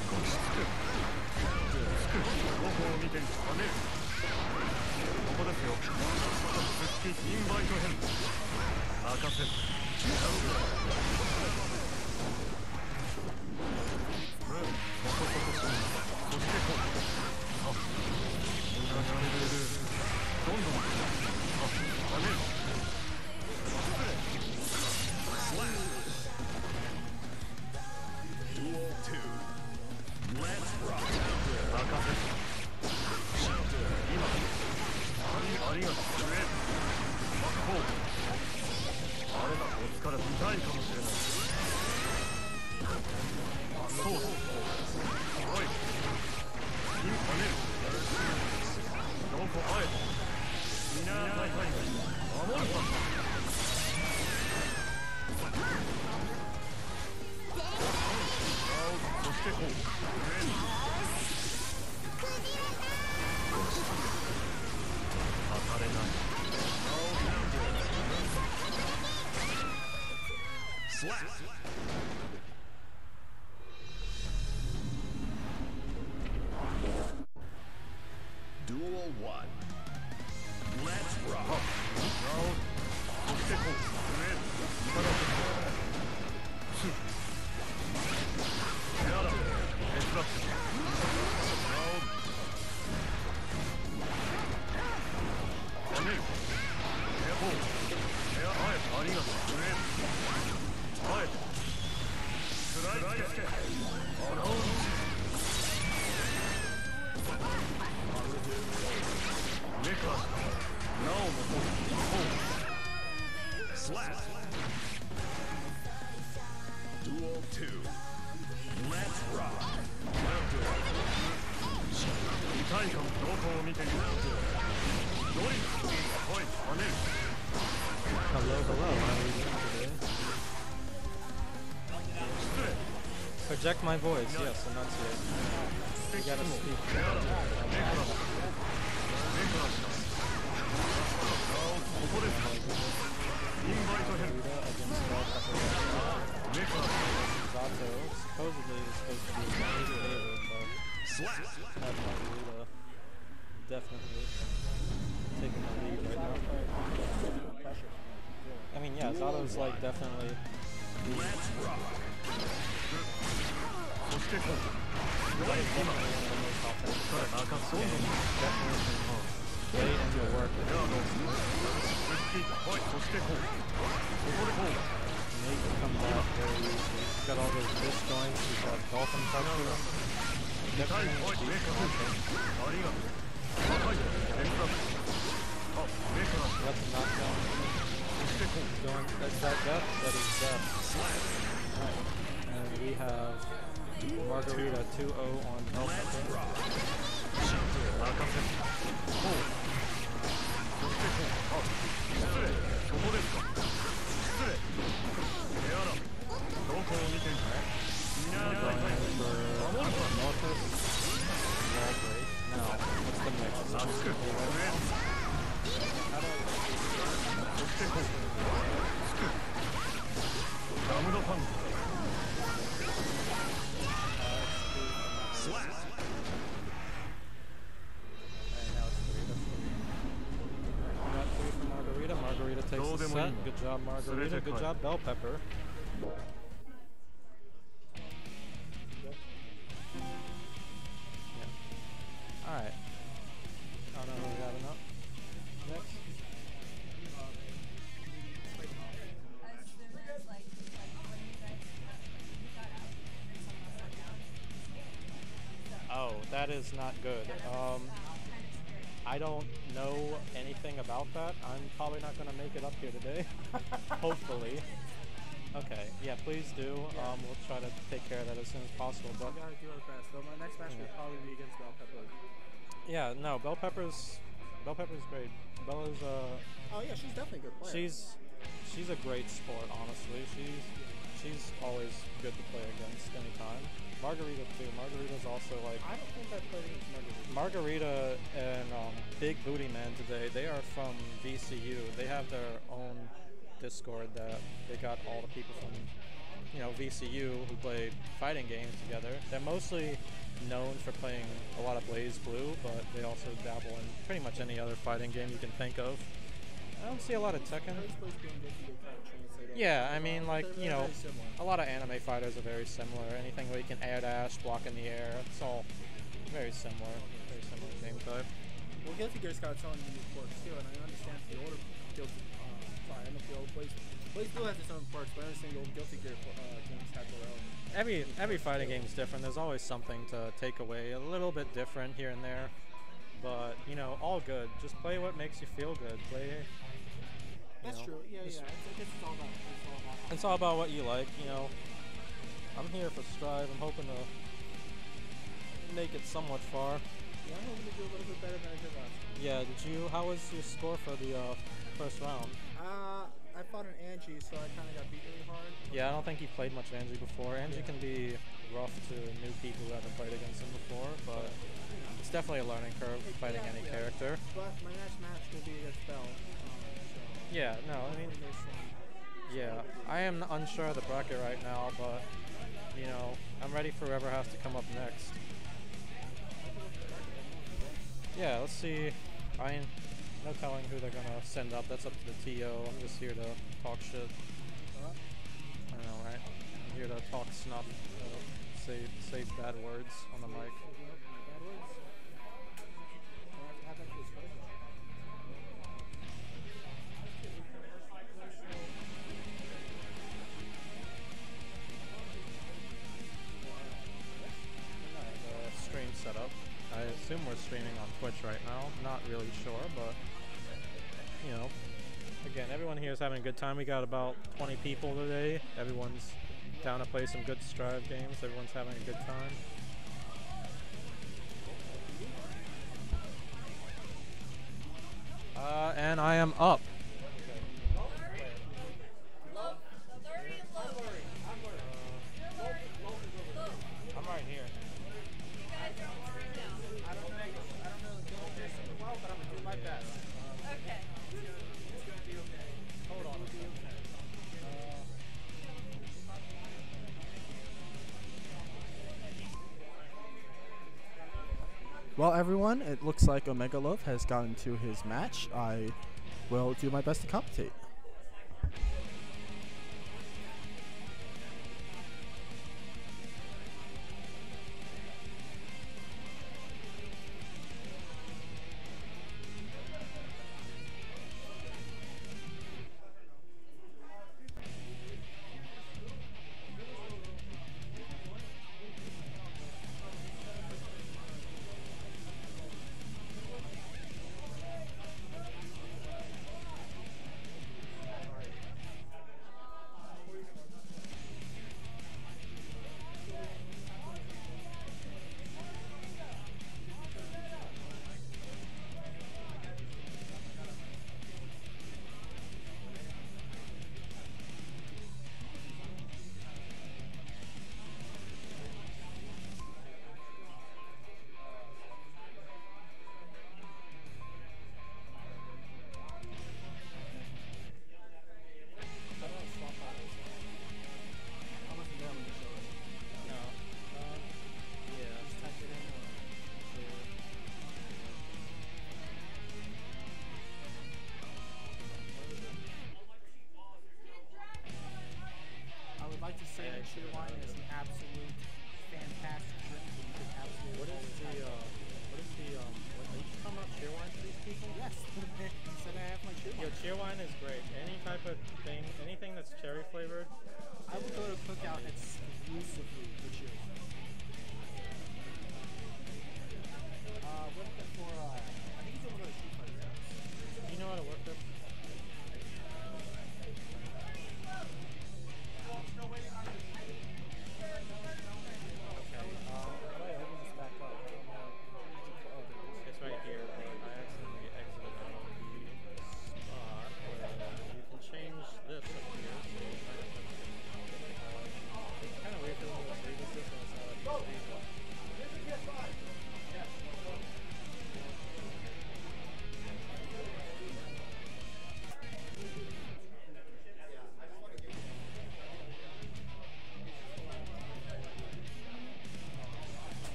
Duel 1. Let's rock. Slap. Duel 2. Let's rock. Hello, hello. How are you doing today? Project my voice, yes, enunciate. You gotta speak. Zato supposedly is supposed to be his favorite, but that Margarita definitely taking the lead right now. I mean, yeah, Zato's like definitely. Let's rock. Late into work. Make it come back very easy. He's got all those disc joints, he's got dolphin pressure. Definitely decent content. That's a knockdown. He's going, that's that death, that is death. Alright. And we have Margarita 2-0 on Belpepper. Now, what's the next? Slap. Margarita takes the set. Good job, Margarita. Good job, Belpepper. Yeah. Alright. I don't know who we got enough. Next. Oh, that is not good. I don't know anything about that. I'm probably not going to make it up here today. Hopefully. Okay, yeah, please do. We'll try to take care of that as soon as possible. But I gotta do our best. So my next match will probably be against Belpepper. yeah, no, Belpepper's great. Bella's Oh yeah, she's definitely a good player. she's a great sport, honestly. She's always good to play against anytime. Margarita too. Margarita's also like. I don't think I played against Margarita. Margarita and Big Booty Man today. They are from VCU. They have their own Discord that they got all the people from VCU, who played fighting games together. They're mostly known for playing a lot of Blaze Blue, but they also dabble in pretty much any other fighting game you can think of. I don't see a lot of Tekken. Yeah, I mean, like, a lot of anime fighters are very similar. Anything where you can air dash, block in the air, it's all very similar game type. Well, Guilty Gear's got its own unique quirks too, and I understand the older Guilty, sorry, I know the old Blaze Blue has its own quirks, but I understand the old Guilty Gear games have their own. Every fighting game is different. There's always something to take away, a little bit different here and there, but all good. Just play what makes you feel good. Play. That's true. Yeah, yeah. It's all about. It's all about what you like. I'm here for Strive. I'm hoping to make it somewhat far. Yeah, I'm hoping to do a little bit better than I did last time. Yeah. How was your score for the first round? I fought an Angie, so I kind of got beat really hard. Yeah, I don't think you played much Angie before. Angie can be rough to new people who haven't played against him before, but it's definitely a learning curve fighting any character. But my next match will be against Bell. Yeah, no, I mean, yeah, I am unsure of the bracket right now, but I'm ready for whoever has to come up next. Yeah, let's see. No telling who they're gonna send up. That's up to the TO. I'm just here to talk shit. I know, right? I'm here to talk snuff, say bad words on the mic. Stream setup. I assume we're streaming on Twitch right now. Not really sure, but again, everyone here is having a good time. We got about 20 people today. Everyone's down to play some good Strive games. Everyone's having a good time. And I am up. I'm right here. I don't know the game super well, but I'm gonna do my best. Okay. It's gonna be okay. Hold on. Well, everyone, it looks like Omega Love has gotten to his match. I will do my best to commentate. Cheerwine is an absolute fantastic drink. You can absolutely. What are you talking about Cheerwine to these people? Yes. You said I have my Cheerwine. Yo, Cheerwine is great. Any type of thing, anything that's cherry flavored. I would go to Cookout exclusively for Cheerwine. What for? I think he's gonna go to Street Fighter. Do you know how to work this?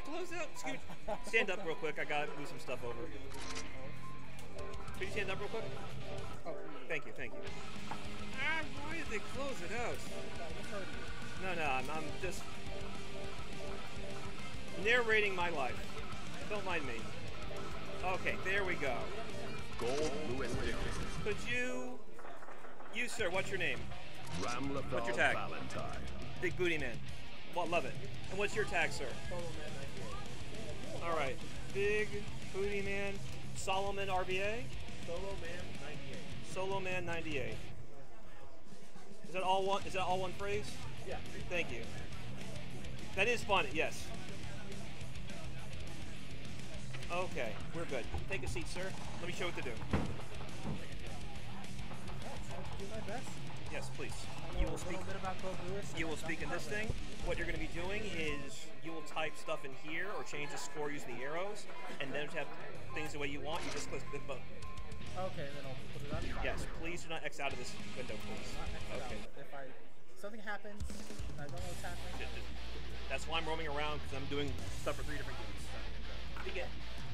close out. Stand up real quick. I gotta move some stuff over. Could you stand up real quick? Oh, Thank you, thank you. Why did they close it out? No, I'm just narrating my life. Don't mind me. Okay, there we go. Gold Lewis Dickinson. Could you sir, what's your name? Ramlethal What's your tag? Valentine. Big Booty Man. Well, love it. And what's your tag, sir? All right, Big Booty Man, Solomon RVA. Solo Man 98. Is that all one? Is that all one phrase? yeah. Thank you. That is fun. Yes. Okay, we're good. Take a seat, sir. Let me show you what to do. Do my best. Yes, please. I You know will a speak. little bit about Gold Lewis. You will speak in this thing. What you're going to be doing is you will type stuff in here or change the score using the arrows, and then to have things the way you want, you just click the button. Okay, then I'll put it up. Yes, please do not X out of this window, please. Okay. If something happens, I don't know what's happening. That's why I'm roaming around, because I'm doing stuff for 3 different games. Begin.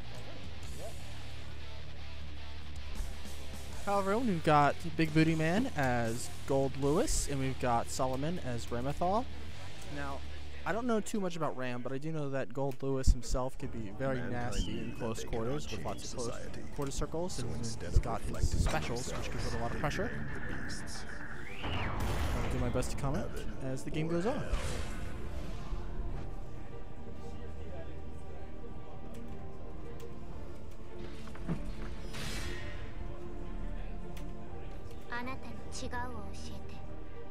Hello everyone, we've got Big Booty Man as Gold Lewis, and we've got Solomon as Ramethal. Now, I don't know too much about Ram, but I do know that Gold Lewis himself could be very Mankind nasty knew in that close they quarters cannot with lots of change close society. quarter circles, and instead he's of got his reflecting on specials, which gives it a lot of pressure. the beasts. I'll do my best to comment as the game goes on. あなたの違うを教えて。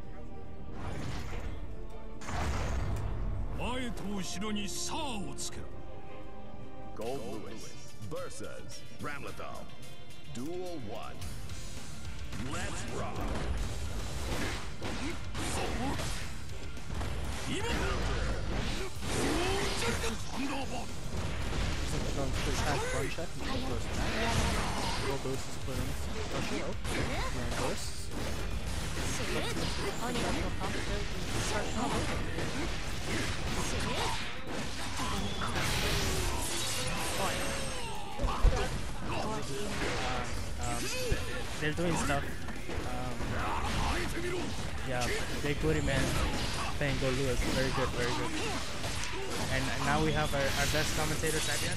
前と後ろに差をつけろ。 Gold Lewis versus Ramlethal. Duel 1. Let's rock. 今だ。サンダーバード。 Going for his attack run check, and he goes to that. Gold Lewis is putting some pressure. Oh, man bursts. 鬼のパンプ They're doing stuff. Yeah, Big Booty Man playing Gold Lewis. Very good, very good. And now we have our best commentator, Sabian.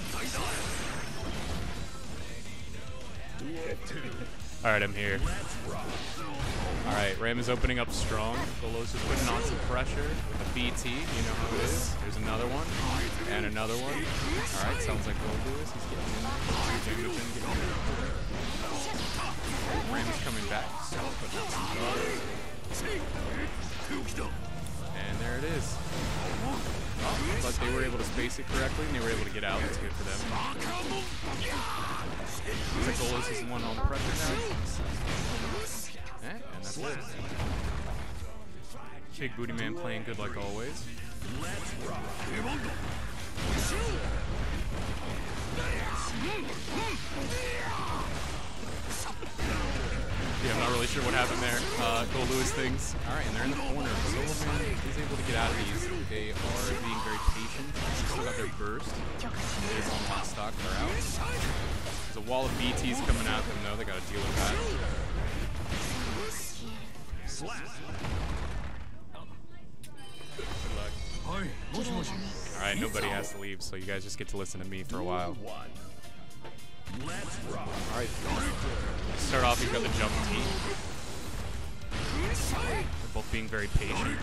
Alright, I'm here. Alright, Ram is opening up strong. Golos is putting on some pressure with a BT. You know how it is. There's another one. And another one. Alright, sounds like Gold Lewis. He's getting in there. Getting in there. Ram's coming back. So putting out some guards. And there it is. Oh, but they were able to space it correctly and they were able to get out. That's good for them. Looks like Golos is the one on the pressure now. And that's it. Big Booty Man playing good like always. Yeah, I'm not really sure what happened there. Gold Lewis things. Alright, and they're in the corner. Solomon is able to get out of these. They are being very patient. They still got their burst. It is on lock stock. They're out. There's a wall of BTs coming at them, though. They gotta deal with that. Good luck. Alright, nobody has to leave, so you guys just get to listen to me for a while. Alright. Start off, you've got the jump T. They're both being very patient.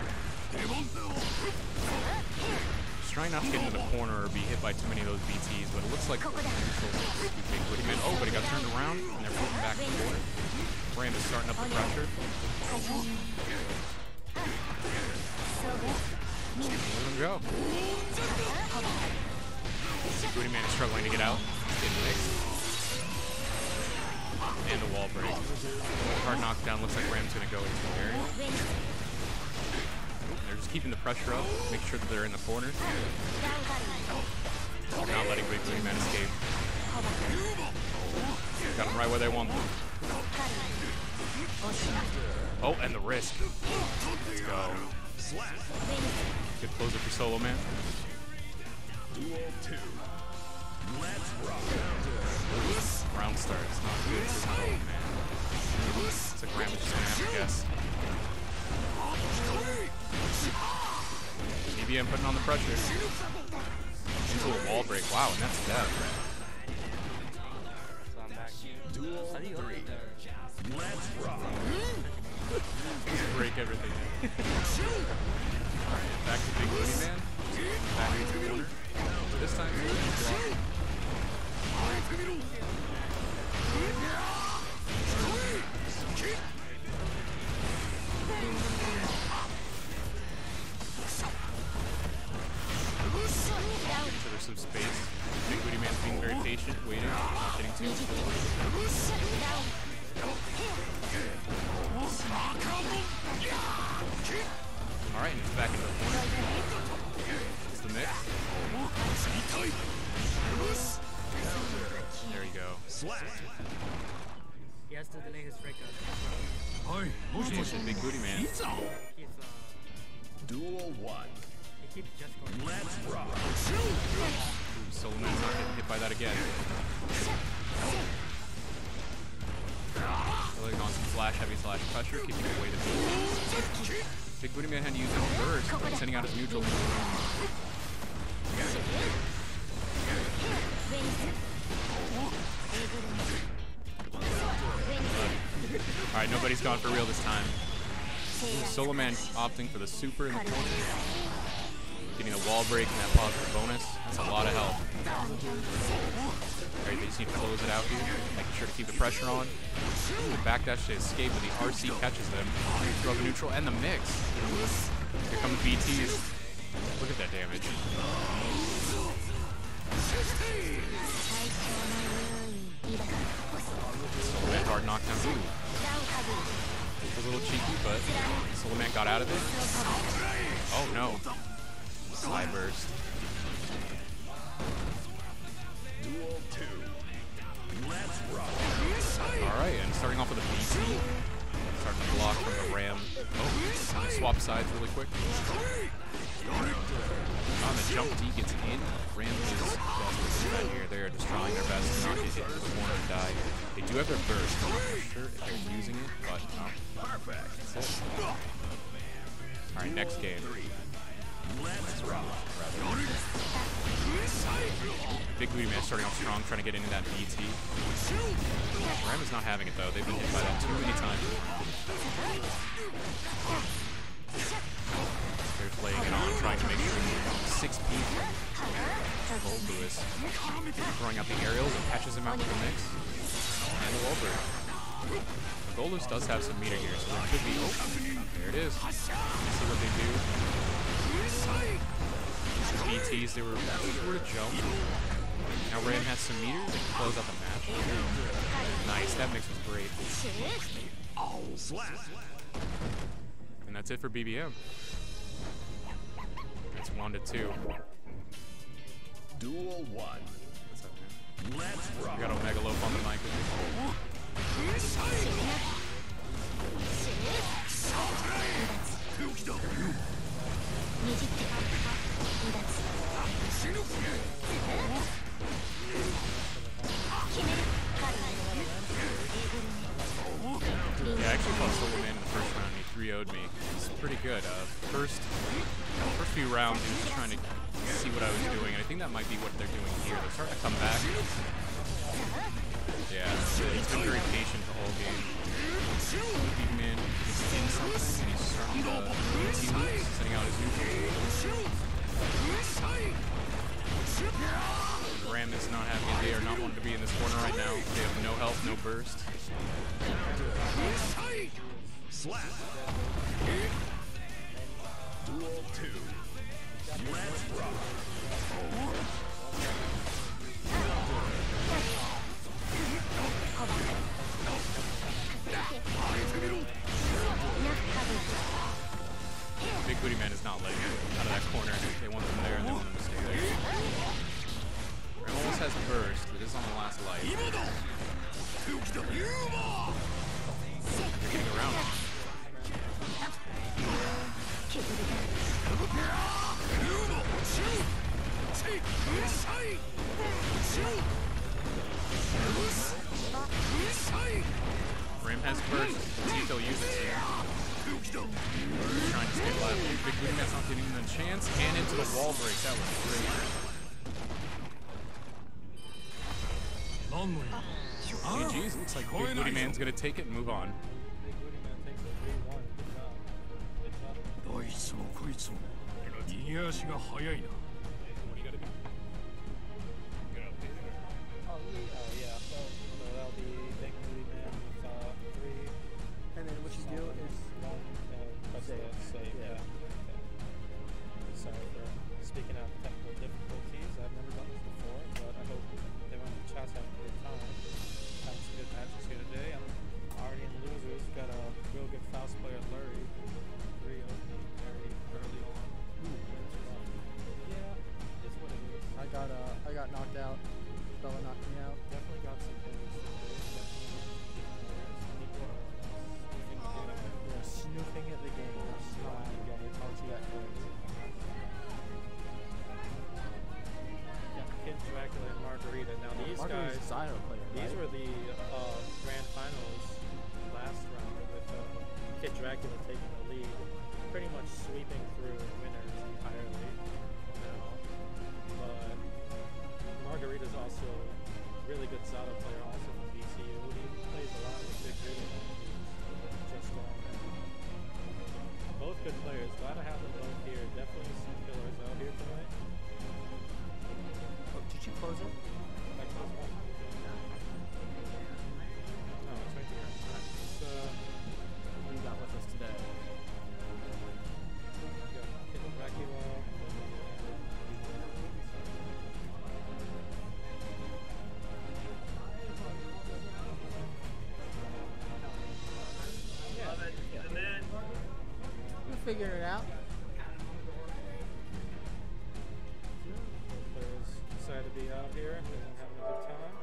Just trying not to get into the corner or be hit by too many of those BTs, but it looks like oh, but he got turned around and they're moving back to the corner. Ram is starting up the pressure. Let him go. Booty Man is struggling to get out. He's getting mixed. And the wall break. Hard knockdown. Looks like Ram's going to go into the area. They're just keeping the pressure up. Make sure that they're in the corner. Not letting Big Booty Man escape. Got them right where they want them. Oh, and the risk. Let's go. Good closer for Solo Man. Duel 2. Let's rock. Round start. It's not good for Gold, man. It's like Ram is just gonna have to guess. BBM putting on the pressure. Into a wall break. Wow, and that's death. Duel 3. Let's rock. Just break everything. Alright, back to Big Booty Man. Back into the corner. This time, so there's some space. Big Booty Man's being very patient, waiting, not getting too Alright, and it's back into the corner. It's the mix. There you go. He has to delay his break up. Jason, Big Booty Man. Keeps, Duel 1. he keeps just going. Let's rock. Ooh, Solomon's not getting hit by that again. Really on some heavy slash pressure, keeping away the BT. Big Booty Man had to use his burst, sending out his neutral. Alright, nobody's gone for real this time. Ooh, Solo Man opting for the super in the corner. Getting a wall break and that positive bonus. That's a lot of help. Alright, they just need to close it out here. Making sure to keep the pressure on. The backdash to escape, but the RC catches them. Throw the neutral and the mix. Here come the BTs. Look at that damage. Soloman hard knockdown. Ooh. It was a little cheeky, but Soloman got out of it. Oh no. Side burst. Duel 2. Let's rock. Alright, and starting off with a BT. Starting to block from the Ram. Oh, swap sides really quick. On the jump D gets in. Ram is best right here. They are just trying their best to not get hit in the corner and die. They do have their burst. I'm not sure if they're using it, but Perfect. that's it. Alright, next game. Let's rock. Big Booty Man starting off strong, trying to get into that BT. Ram is not having it though. They've been hit by that too many times. They're playing it on, trying to make sure 6P Gold Lewis throwing out the aerials and catches him out with the mix. And the wall break. Gold Lewis does have some meter here, so there could be. Oh, there it is. Let's see what they do. BTs, they were sure to jump. Now Ram has some meter, they can close out the match. Nice, that mix was great. And that's it for BBM. It's 1-2. Duel 1. What's up, man? Let's rock. We got Omega Loaf on the mic. Yeah, I actually fought Solo Man in the first round and he 3-0'd me. It's pretty good. First few rounds he was just trying to see what I was doing, and I think that might be what they're doing here. They're starting to come back. Yeah, he's been very patient the whole game. Big Man is in something, and he's starting to sending out his neutral. Ram is not having it. They are not wanting to be in this corner right now. They have no health, no burst. Slap. Duel 2. Let's rock. Big Booty Man is not letting him out of that corner. They want them there and they want him to stay there. Ram almost has burst. It is on the last life. They're getting around him. Okay, live lead. Big Booty Man's not giving him a chance. And into the wall break. That was great. GG's. Looks like Big Booty Man's going to take it and move on. Big Booty Man takes a 3-1. Good job. Good job. どいつもこいつも逃げ足が速いな。 What do you got to do? Oh yeah. So that'll be Big Booty Man with 3. And then what you do is 1 press the save. Yeah. Okay. Sorry for speaking out of technical difficulties. I've never done this before, but I hope everyone in the chat's having a good time. Having some good matches here today. I'm already in losers. We've got a real good Faust player, Lurie. 3 very early on. That's rough. Yeah, it's what it is. I got knocked out. Bella knocked me out. Definitely got some things to do. Yeah, snooping at the game. That's not Yeah, they taught you that first. Yeah, Kid Dracula and Margarita. Now these Margarita's guys, Zyro player, these right? were the grand finals last round with Kid Dracula taking the lead, pretty much sweeping through winners entirely now. But Margarita's also a really good Zato player, also from BCU. He plays a lot with Big Booty Man. Just both good players. Glad to have them both here. Definitely some killers out here tonight. Oh, did you close it? I close one. Oh, it's right here. Alright, What do you got with us today? we got Kid Dracula. We're figuring it out. Players excited to be out here and having a good time.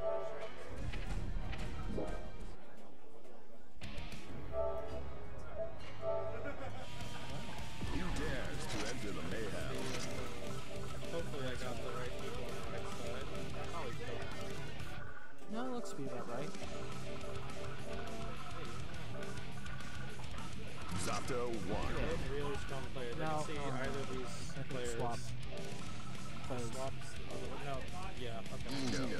Who dares to enter the mayhem? Hopefully I got the right people on the right side. Probably don't. No, it looks to be about right. Zato-one. Really strong player. Now, Didn't see either of these I think players swap. swaps. No, yeah, okay.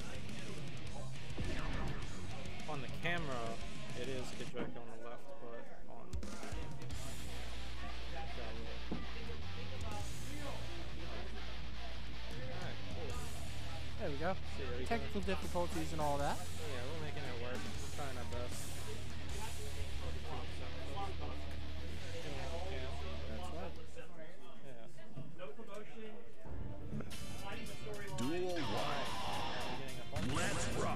On the camera, it is Kid Dracula on the left, but on Alright, cool. There we go. See, there we go. Technical difficulties and all that. Yeah, we're making it work. We're trying our best. That's right. Duel one. Let's rock.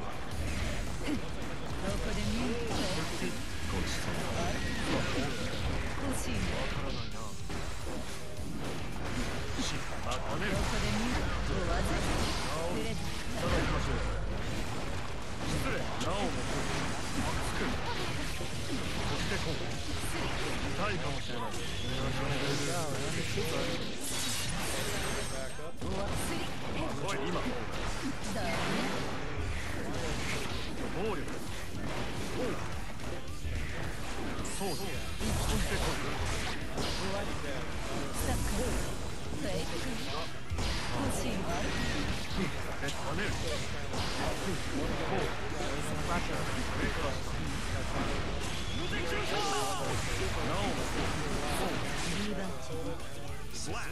Slap.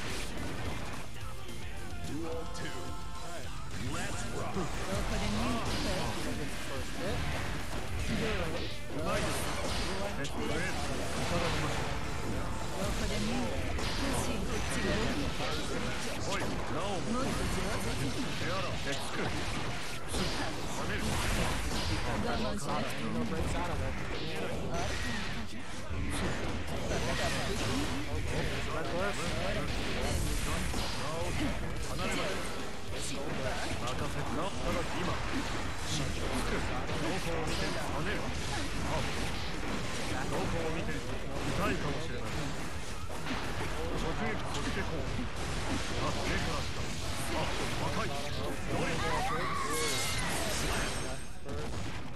Duel two. Let's rock.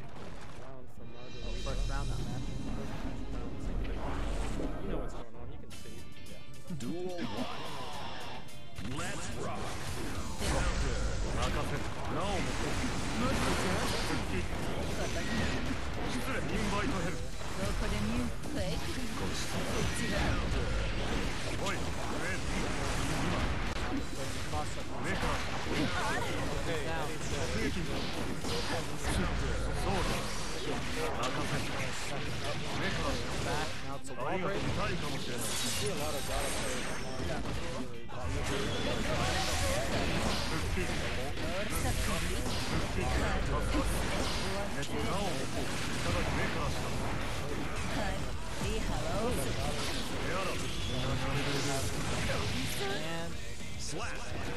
First round that match. You know what's going on. You can Duel 1. Let's rock. 任せなおも失礼インバイトヘルおい目から突撃そうだ任せ目からありがとう痛いかもしれない See a lot of Zato players And Slap.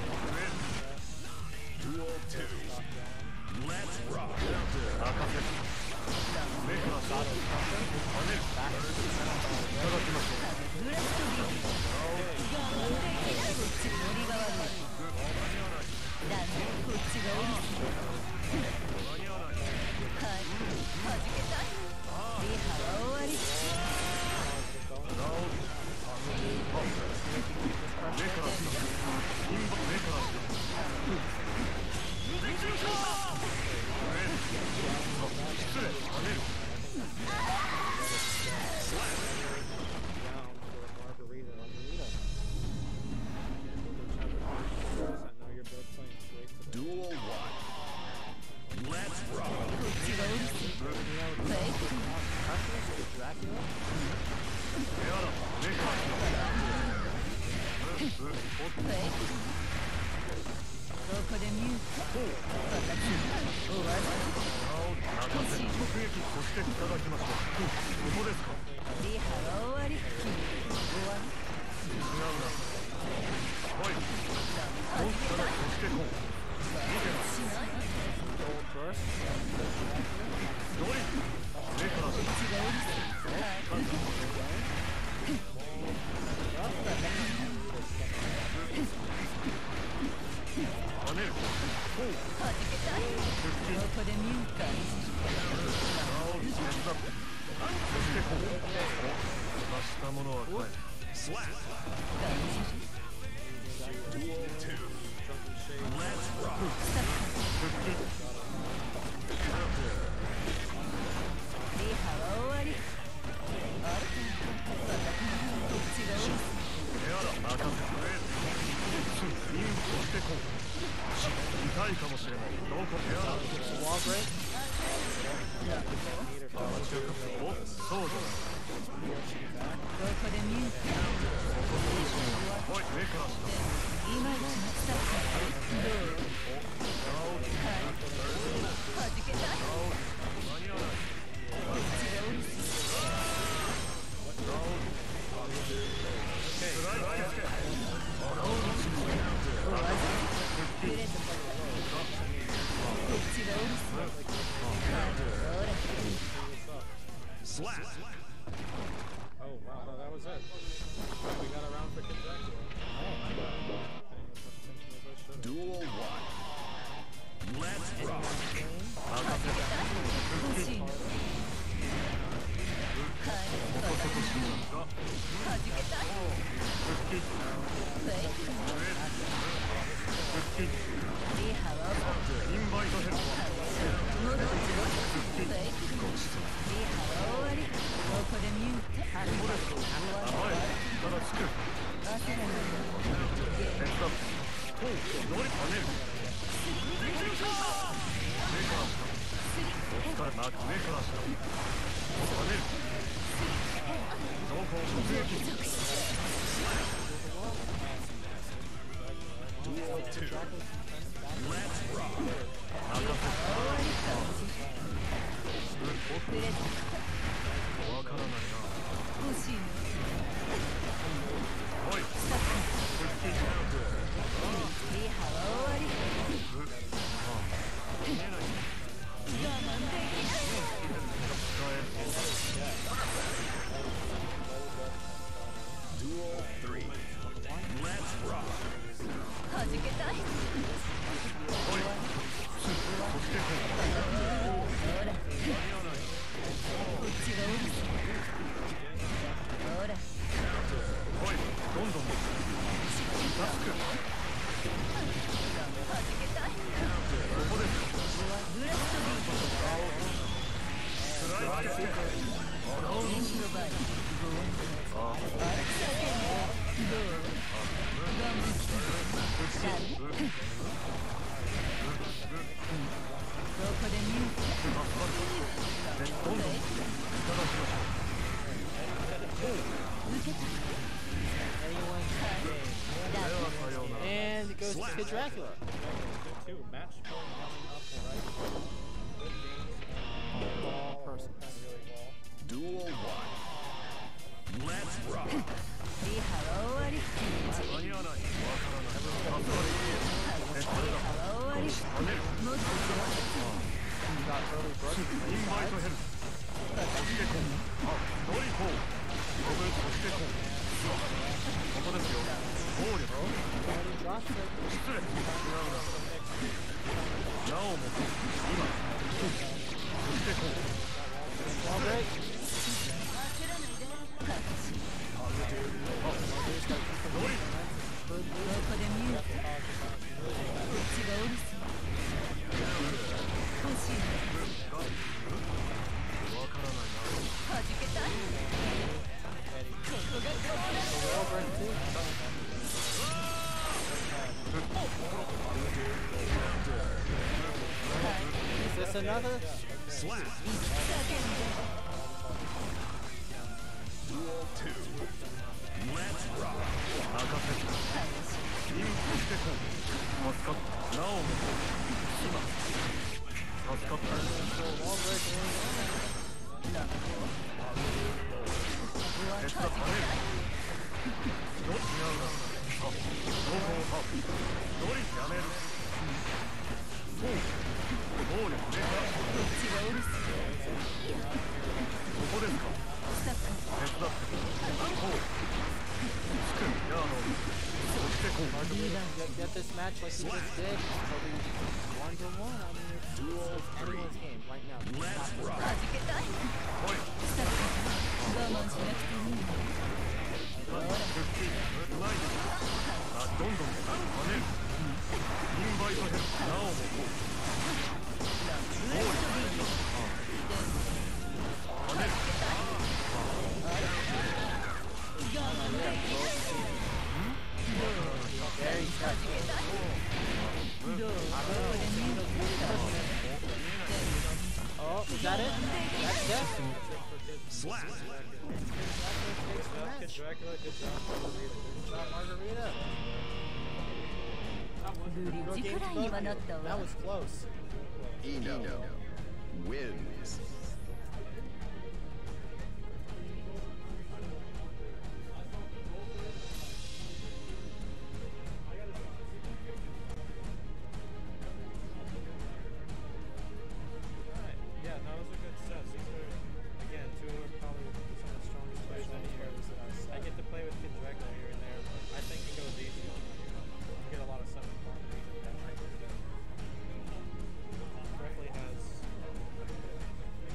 Duel 2. Let's rock. 目から跳ねるいただきましょう Duel 1. Let's rock. Slap. Duel 2. Let's rock. 痛いかもしれないどこ手洗う wall break. おそうだおい目から Slap. Oh wow, no, that was it. We got around for Kentucky. Duel 1. Let's rock. インバイトヘル Duel 2. Let's rock. わからないなおい Duel 3. Let's rock. おいどんどん And it goes to Kid Dracula. Good too. Match point coming up right. Good games. Ball person. Really well. Duel 1. Let's rock. You got early brush. Drops it. Wall break. Wall break too. Is this another? Slap. Duel 2. Let's rock. Wall break. Get this match like you just did. It'll be 1-1. I mean, it's anyone's game right now. Let's rock. Oh, is that it? That's it? Slap. Kid Dracula, good job. Good job, Margarita. That was close. Eno wins. Yeah, no, those are good sets. These are, again, two of probably some of the strongest players in here. I get to play with Kid Dracula here and there, but I think he goes easy on you. You get a lot of stuff in front of me. Definitely has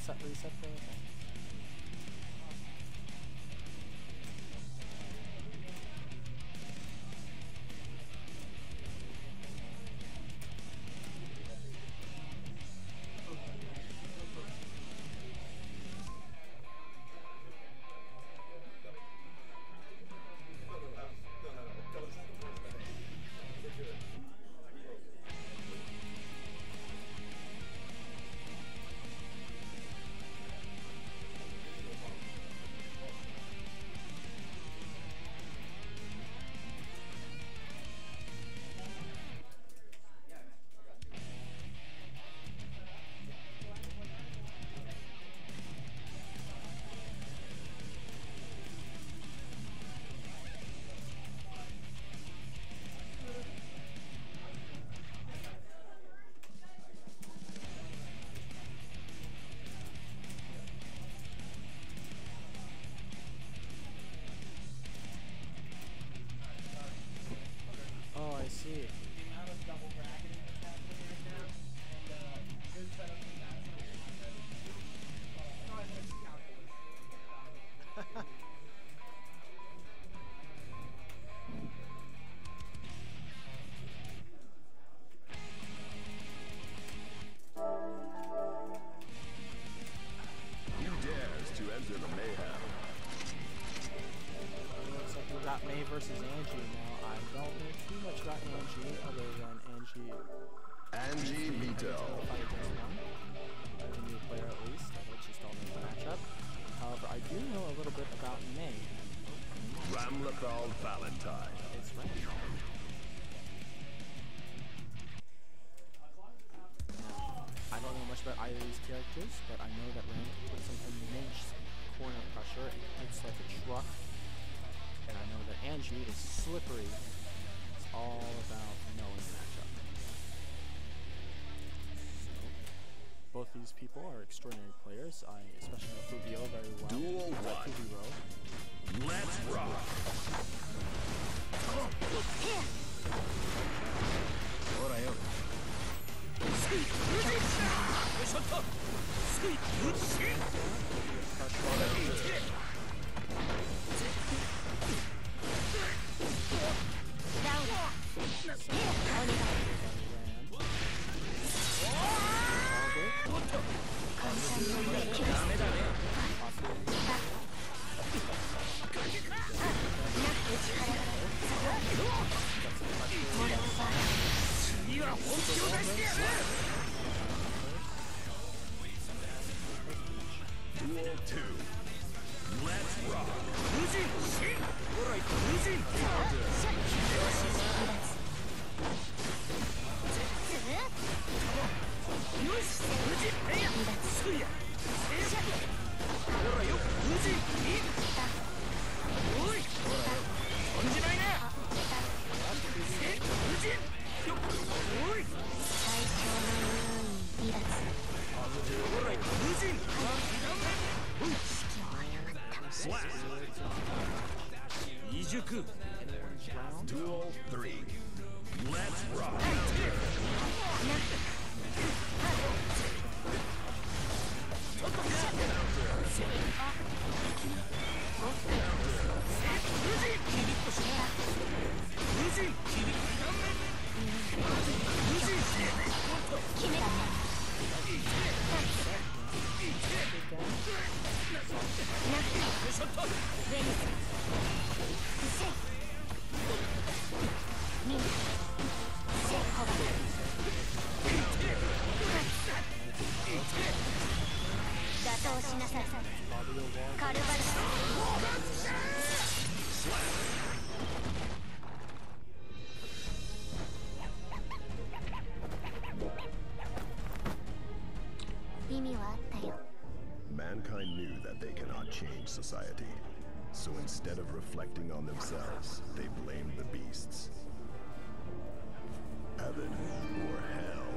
set reset thing? Okay. Oh, I see. The amount of double bracketing that's happening right now, and good setup from that calculus. Who dares to enter the mayhem? Looks like we got May versus Angie now. I don't know too much about Angie other than Angie Vito. fight against one. A new player at least. I just don't know the matchup. However, I do know a little bit about May. Ramlethal Valentine. It's Ram. I don't know much about either of these characters, but I know that Ram puts some immense corner pressure and hits like a truck. And I know that Angie is slippery. It's all about knowing the matchup. So, both these people are extraordinary players. I especially know Fubio very well. Duel one. Fubio. Let's rock. Duel 2. Let's rock. Slap. Duel 3. Let's rock. Mankind knew that they cannot change society. So instead of reflecting on themselves, they blamed the beasts. Heaven or hell.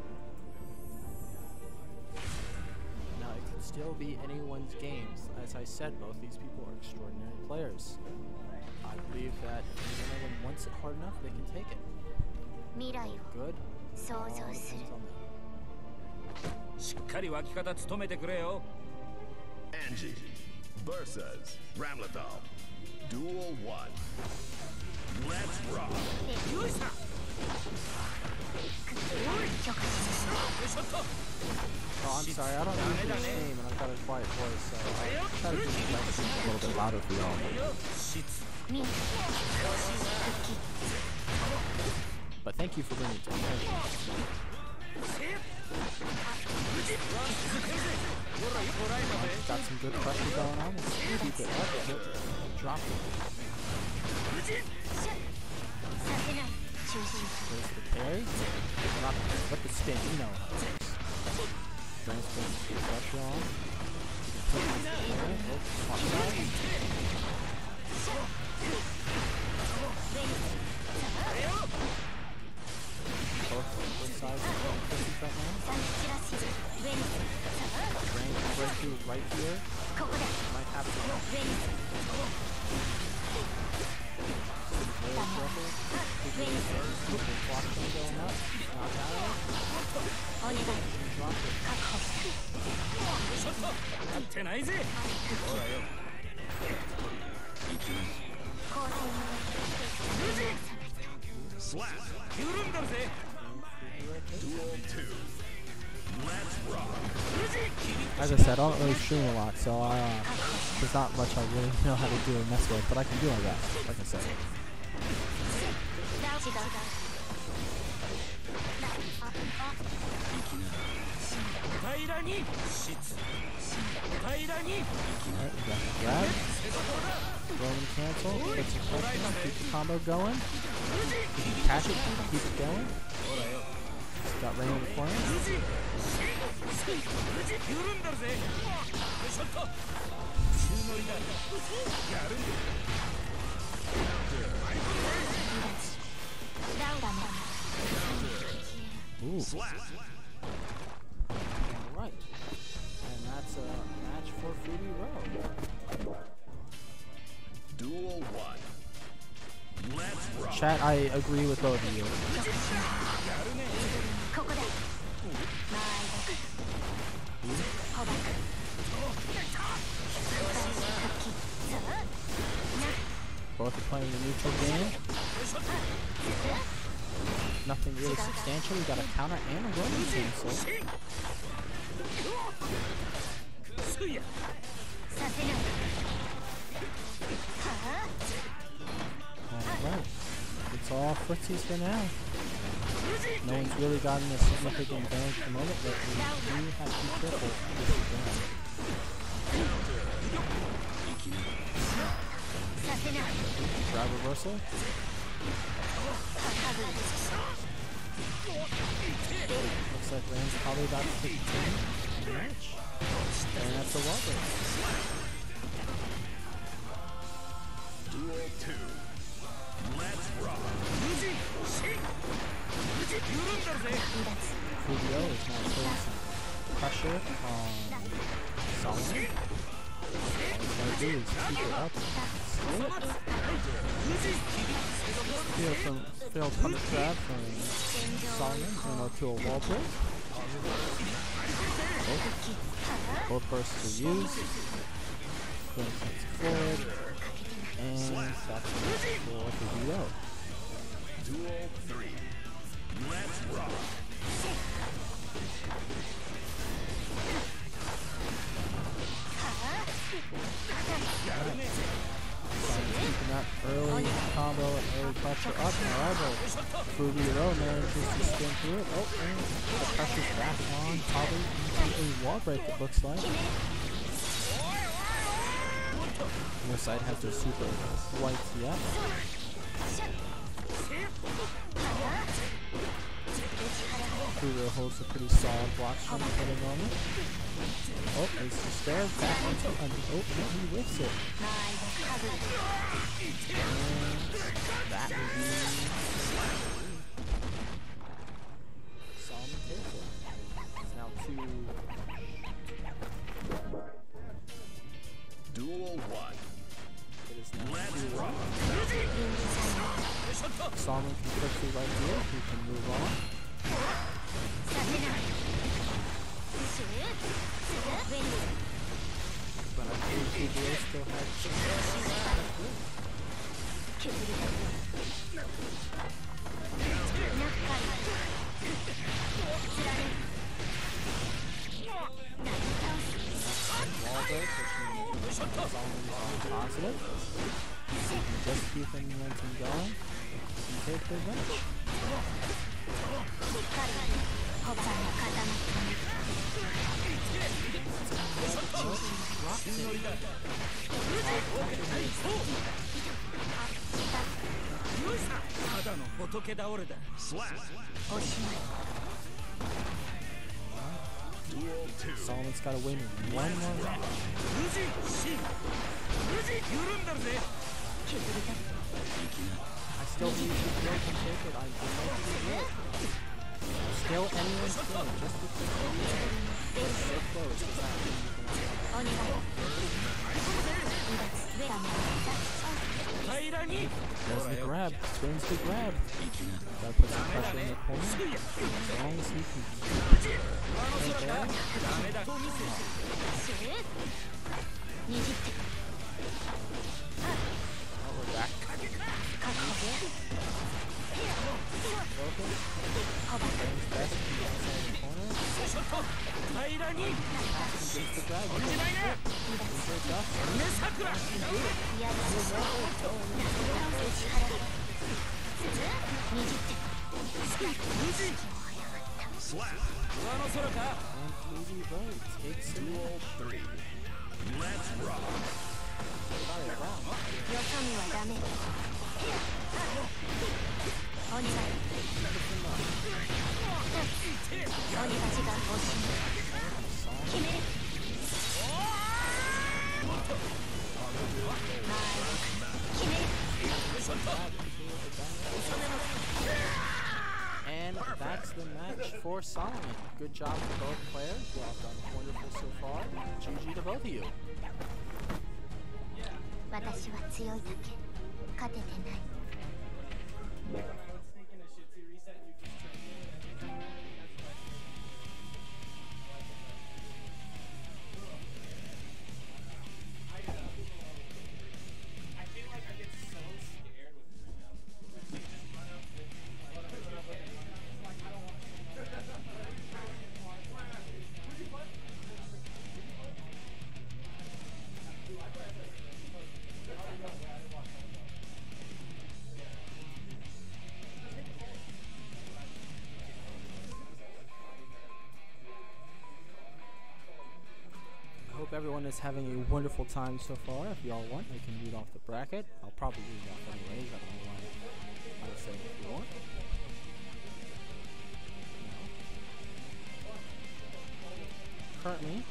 Now, it can still be anyone's games. As I said, both these people are extraordinary players. I believe that if one of them wants it hard enough, they can take it. Good. All depends on them. しっかり脇方務めてくれよ。 Angie versus Ramlethal. Duel 1. Let's rock. Oh, I'm sorry, I don't know his name, and I've got a quiet voice, so I'll try to just make it a little bit louder for y'all. But thank you for bringing it to me. Got some good pressure going on. Let's keep it up. Drop it. Goes to the parry. Not but the spin, you know how it works. Transfer some pressure on. Both sides of the pushes right now. Range breakthrough right here. Might have to go. Going up. Not out. Drop it. Slap. Duel 2. Let's rock. As I said, I don't really stream a lot, so there's not much I really know how to do and mess with, but I can do my best, like I said. Alright, we got the grab. Roman cancel. Get some pressure. Keep the combo going. If you catch it, keep it going. Got Rain in the corner. Ooh. Alright. And that's a match for Fruity Row. Duel 1. Let's rock. Chat, I agree with both of you. Both are playing the neutral game. Nothing really substantial. We got a counter and a Roman cancel. Alright. It's all footsies for now. No one's really gotten a significant advantage at the moment, but we do have to be careful with this advantage. Grab reversal. Looks like Rand's probably about to take the match. And that's a wall break. Duel 2. Let's rock. Fubio is now putting some pressure on Solomon. All he's got to do is keep it up and feel punish grab from Solomon to a wall break. Both bursts are used. Going forward. And that's for Fubio. Duel 3. Let's rock. Keeping that early combo and early pressure up. However, Fubio manages to spin through it. Oh, and the pressure's back on. Probably into a wall break, it looks like. No side has their super whites yet. Fubio holds a pretty solid block string for the moment. Oh, there's the spare back into oh, he whiffs it. And that would be Solomon takes it. It's now 2. Duel 1. It is now Let's 2-1. rock. Solomon can quickly right here. He can move on. But I think TBA still had a chance. Wall break, which means Solomon's positive. So you can just keep the momentum going and take the advantage. Slap. Duel 2. Solomon's got to win one more round. I still believe TBA can take it. I don't know if he will. Still anyone's game, just because they're so close does not mean you can There's the grab, spins the grab. Gotta put some pressure in the corner. As long as he can keep it right there. Oh, we're back. Focus. Best to the outside of the corner. Against the grab. Slap. And Luigi Vote takes Duel 3. Let's rock. And that's the match for Solomon. Good job to both players. You all done wonderful so far. GG to both of you. 私は強いだけ勝ててない Hope everyone is having a wonderful time so far. If y'all want, I can read off the bracket. I'll probably read it off anyways. I don't know why I would say if you want. No. Currently,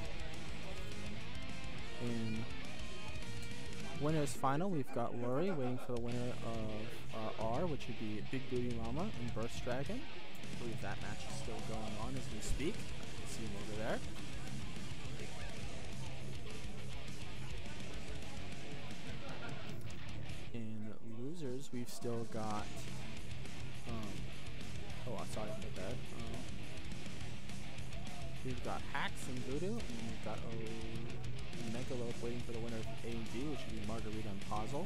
in winners final, we've got Lurie waiting for the winner of R, which would be Big Booty Mama and Burst Dragon. I believe that match is still going on as we speak. I can see him over there. In losers, we've still got sorry about that. We've got Hacks and Voodoo, and we've got Megaloth waiting for the winner of A and B, which would be Margarita and Puzzle.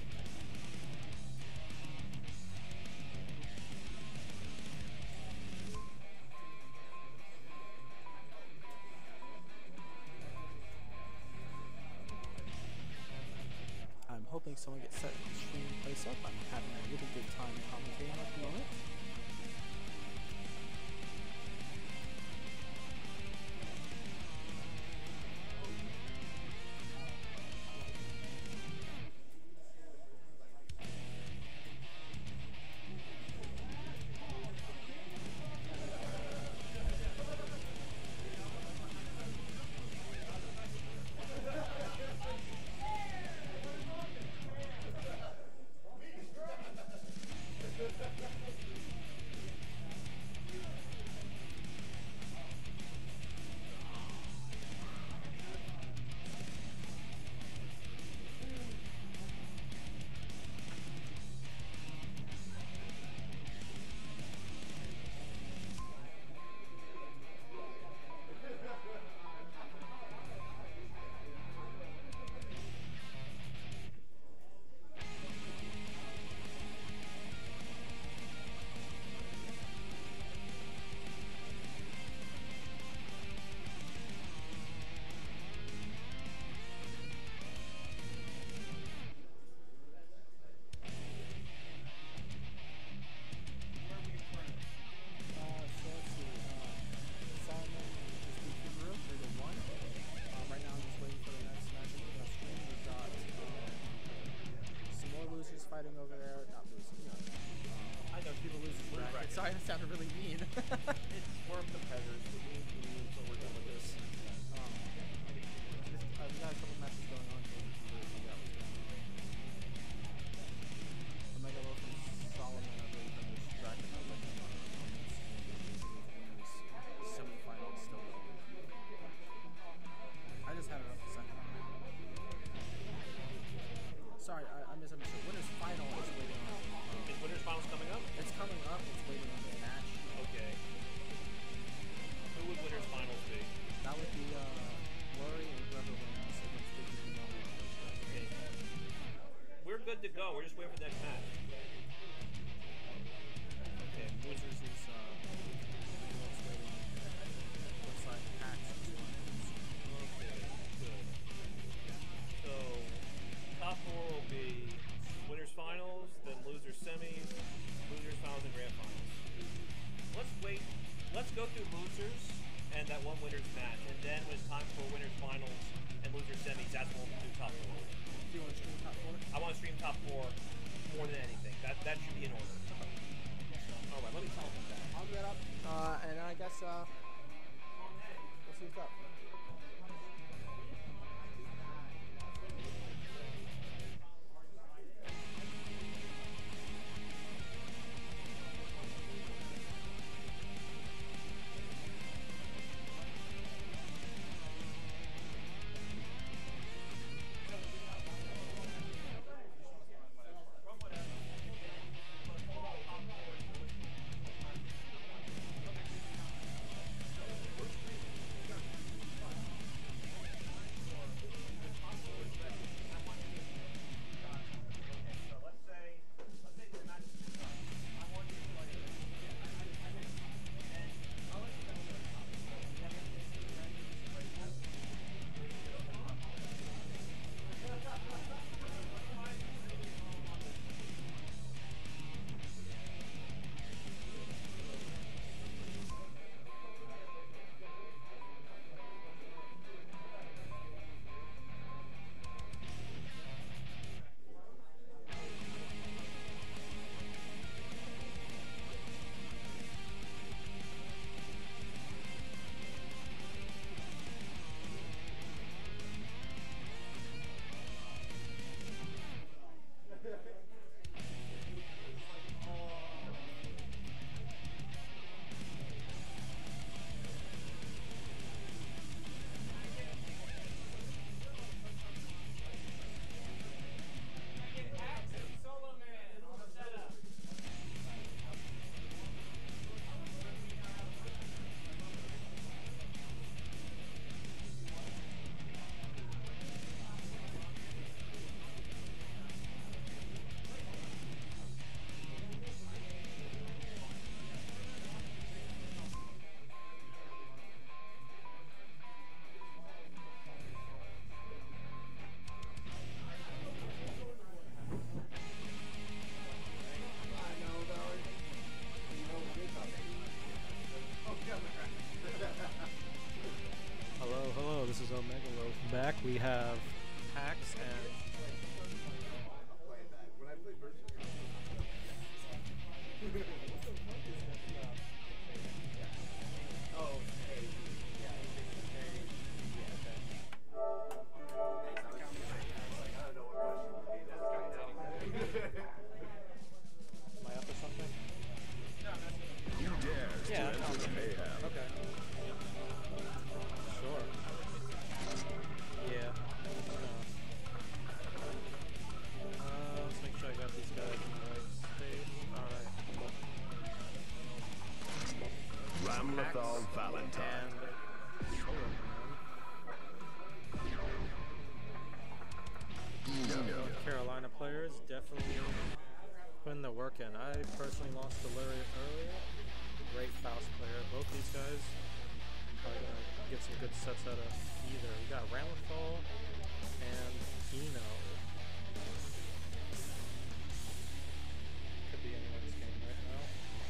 I'm hoping someone gets set the stream place up. I'm having a really good time commentating at the moment. sorry, that sounded really mean. It's worth the predators. We need so we're done with this. We got a couple matches going on, so we can really figure out what's going on. Omega Low from Solomon, I believe, and there's Dragon that went on winners semifinal still going. I just had it up a second. Sorry, I misunderstood. Winners final is waiting on. Is winners finals coming up? It's coming up. It's waiting on the match. Okay. Who would winners finals be? That would be Lori and whoever wins against Big Big Mama. Okay. We're good to go. We're just waiting for the next match. Okay, losers is what's waiting. Looks like Hacks is one. Okay, good. So, top four will be winners finals, then losers semis, losers finals, and grand finals. Let's wait. Let's go through losers and that one winners match, and then when it's time for winners finals and losers semis, that's when we'll do top four. Do you want to stream top four? I want to stream top four more than anything. That should be in order. All right, let me tell them that. I'll get up, and I guess we'll see what's up. Hello, this is Omega Loaf. Back we have Hacks and am I up or something? You dare to Yeah, enter the mayhem. Okay. Sure. Yeah. Let's make sure I got these guys in the right space. Alright. Ramlethal Valentine. And Solar Man. North Carolina players definitely putting the work in. I personally lost to Larry earlier. Great Faust player. Both these guys probably gonna get some good sets out of either. We got Ramlethal and Eno. Could be anyone's game right now.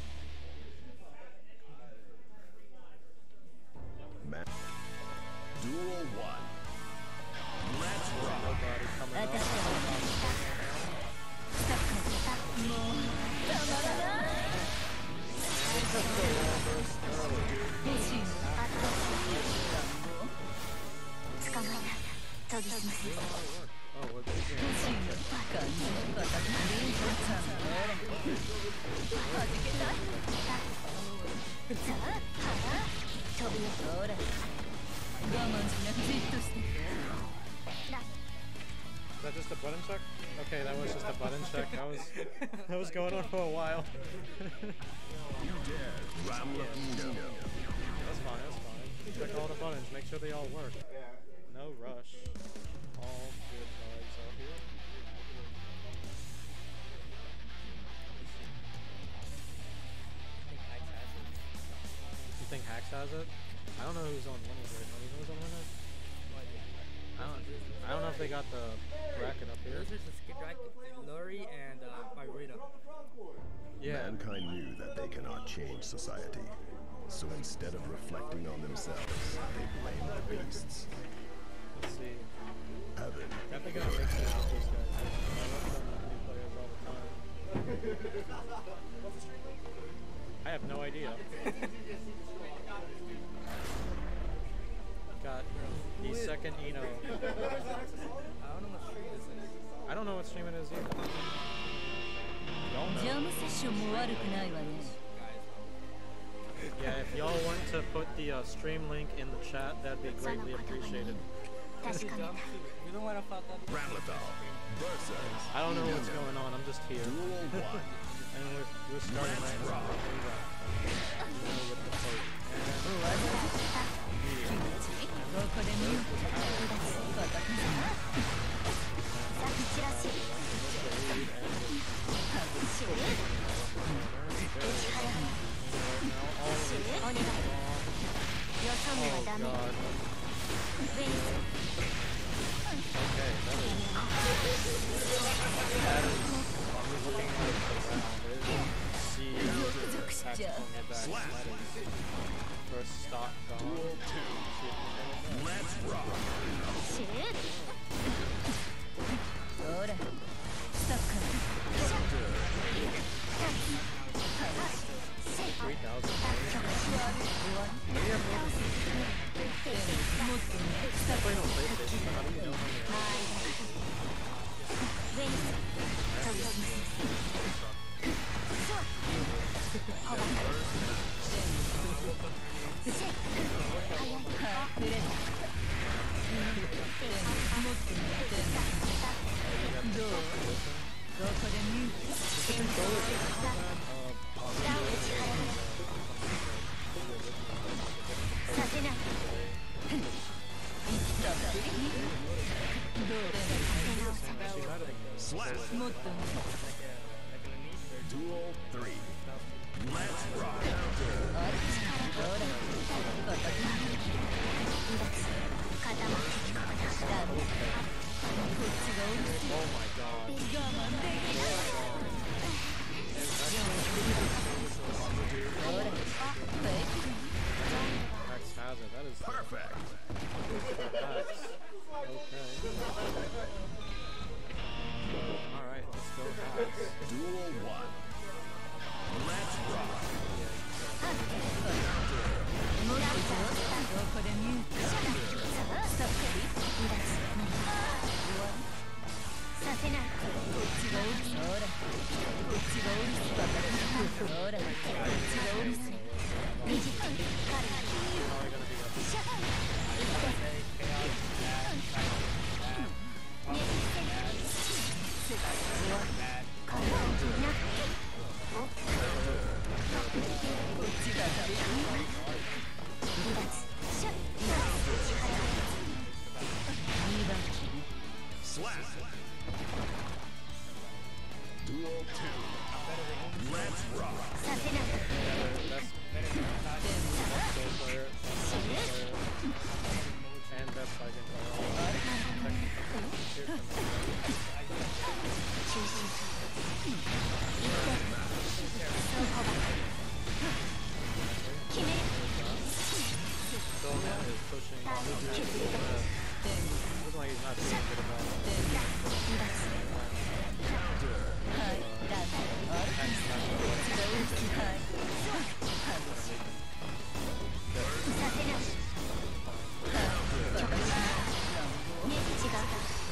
Duel 1. Let's rock. Nobody coming up. Is that just a button check? Okay, that was just a button check. That was going on for a while. That's That's fine, that's fine. Check all the buttons, make sure they all work. No rush. All good vibes out here. You think Hax has it? I don't know who's on winners right now. You know who's on winners? I don't know if they got the bracket up here. Losers is Lori and Myrita. Yeah. Mankind knew that they cannot change society. So instead of reflecting on themselves, they blame the beasts. Let's see. Heaven. Definitely gonna make sense with these guys. I love them new players all the time. I have no idea. Got the second Eno. I don't know what stream it is either. Y'all know. Yeah, if y'all want to put the stream link in the chat, that'd be greatly appreciated. We don't want to fuck up. Ramlethal versus I don't know what's going on, I'm just here. Duel 1. And we're starting right now. With the fight. Oh god. Okay, that is I'm looking at it around. See tactical near back. That is first stock gone. Let's rock.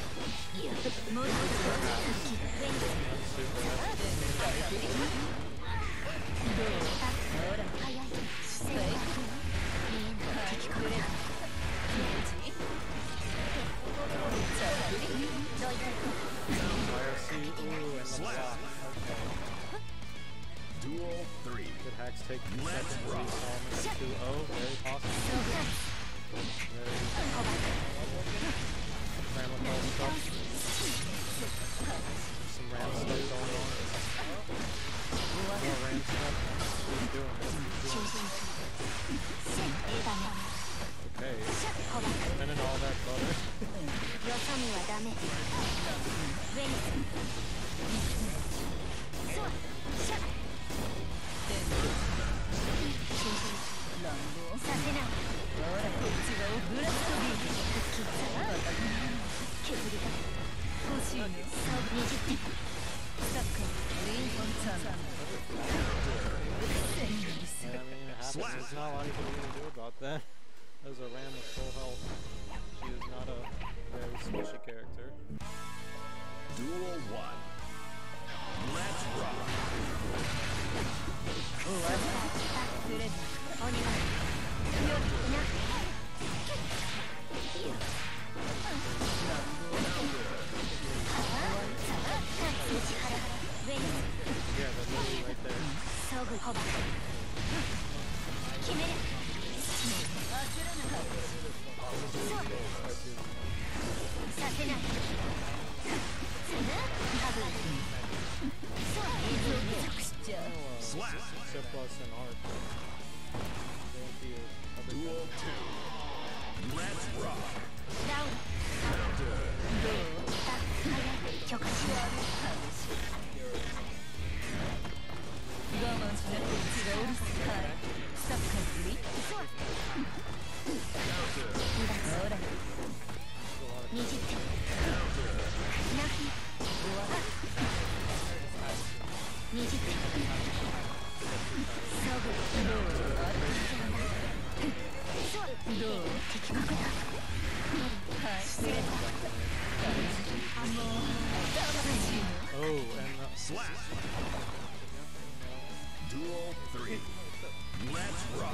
2 3. Did Hacks take the Let's second rock. installment 2-0? Very possible. Very Ramathal stuff. Some Ram stuff going on. More Ram stuff. He's doing it. Okay. Spending all that butter. There's not a lot you can even do about that. There's a Ram with full health. She is not a very squishy character. Duel 1. Let's rock. Yeah, that's literally right there. Slap. Surplus and art. Duel 2. Let's rock. Oh, and Slap. Duel 3. Let's rock.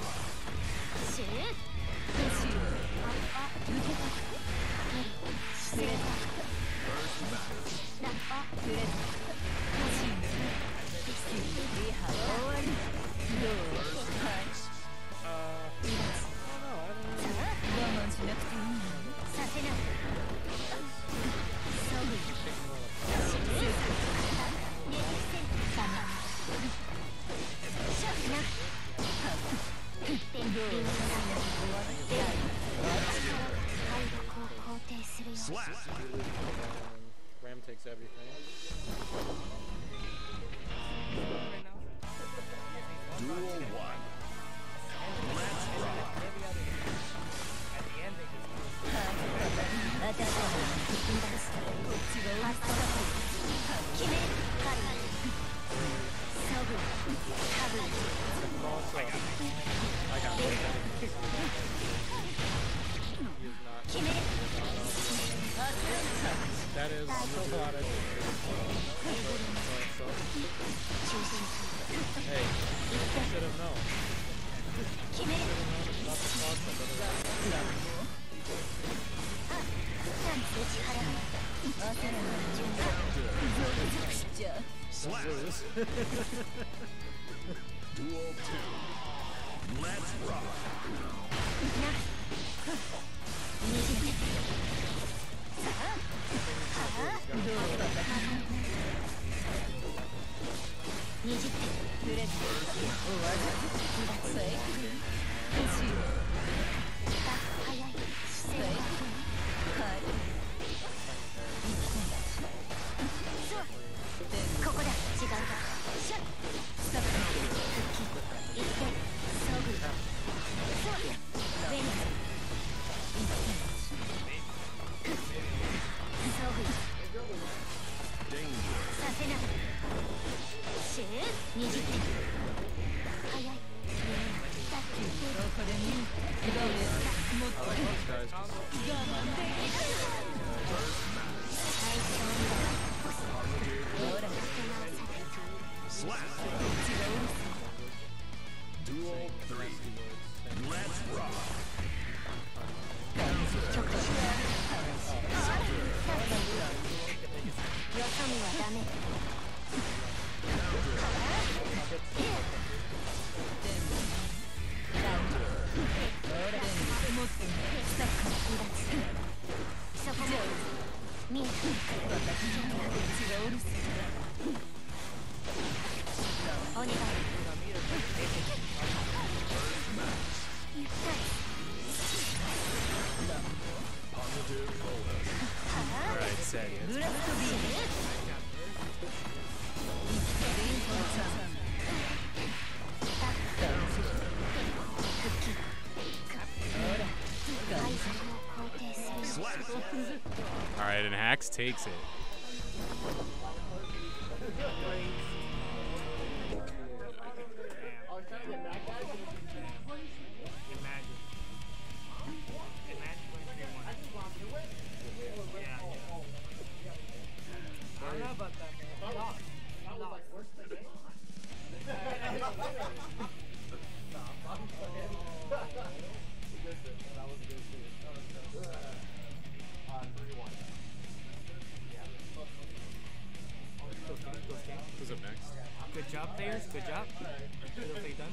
First Slap. Ram takes everything. Duel 1. Let's rock. I got it. That is a lot of hey, you should have known. Should have known it's not the cost of Slap. Duel 2. Let's rock. Danger. Alright, Sagittarius. Alright, and Hax takes it. Who's up next? Good job, players. Good job. Good play done.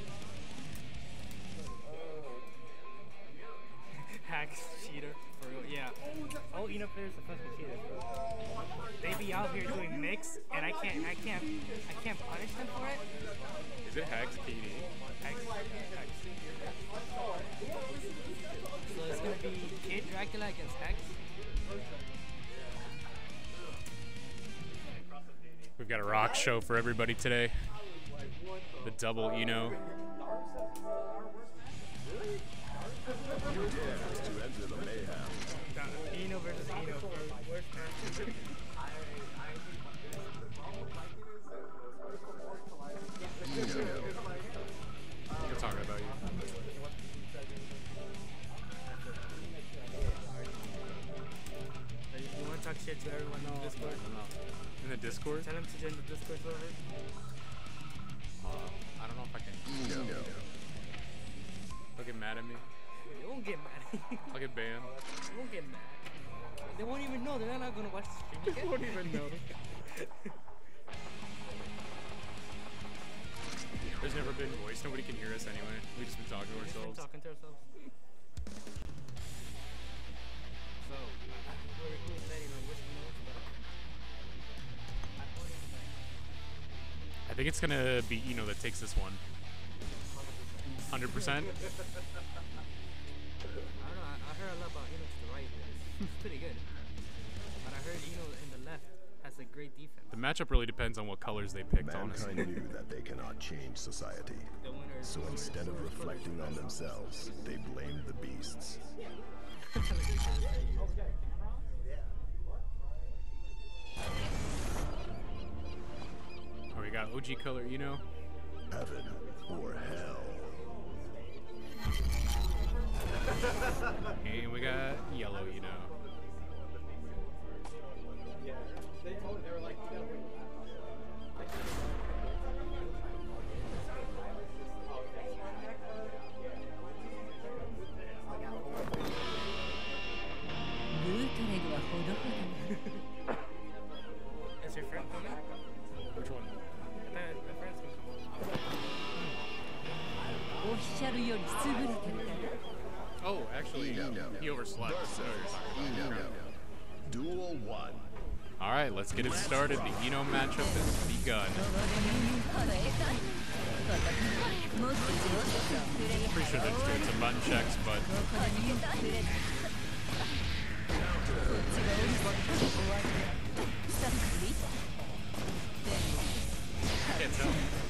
Hacks, cheater. For real. Yeah. All Eno players are fucking cheaters, bro. They be out here doing mix, and I can't punish them for it. Is it Hax KD? Hex. So it's gonna be Kid Dracula against Hex. We've got a rock show for everybody today. The double Eno. To enter the mayhem. Eno versus Eno for worst match. We're talking about you. You want to talk shit to everyone in the Discord? In the Discord? Tell them to join the Discord server. I don't know if I can. They'll get mad at me. They won't get mad at you. I'll get banned. They won't get mad. They won't even know. They're not going to watch the stream. They won't even know. There's never been voice. Nobody can hear us anyway. We've just been talking to ourselves. Talking to ourselves. So, who's betting on which one? I think it's gonna be Eno that takes this one. 100%. I don't know. I heard a lot about Eno to the right. It's pretty good. But I heard Eno in the left has a great defense. The matchup really depends on what colors they picked, honestly. Mankind knew that they cannot change society. So instead of reflecting on themselves, they blamed the beasts. Oh, we got OG color Eno. Heaven or hell. And we got yellow Eno. Is your friend coming? Which one? My friend's gonna come. Oh, actually, he overslept. Duel 1. Alright, let's get it started. The Eno matchup has begun. Pretty sure they're just doing some button checks, but can't tell.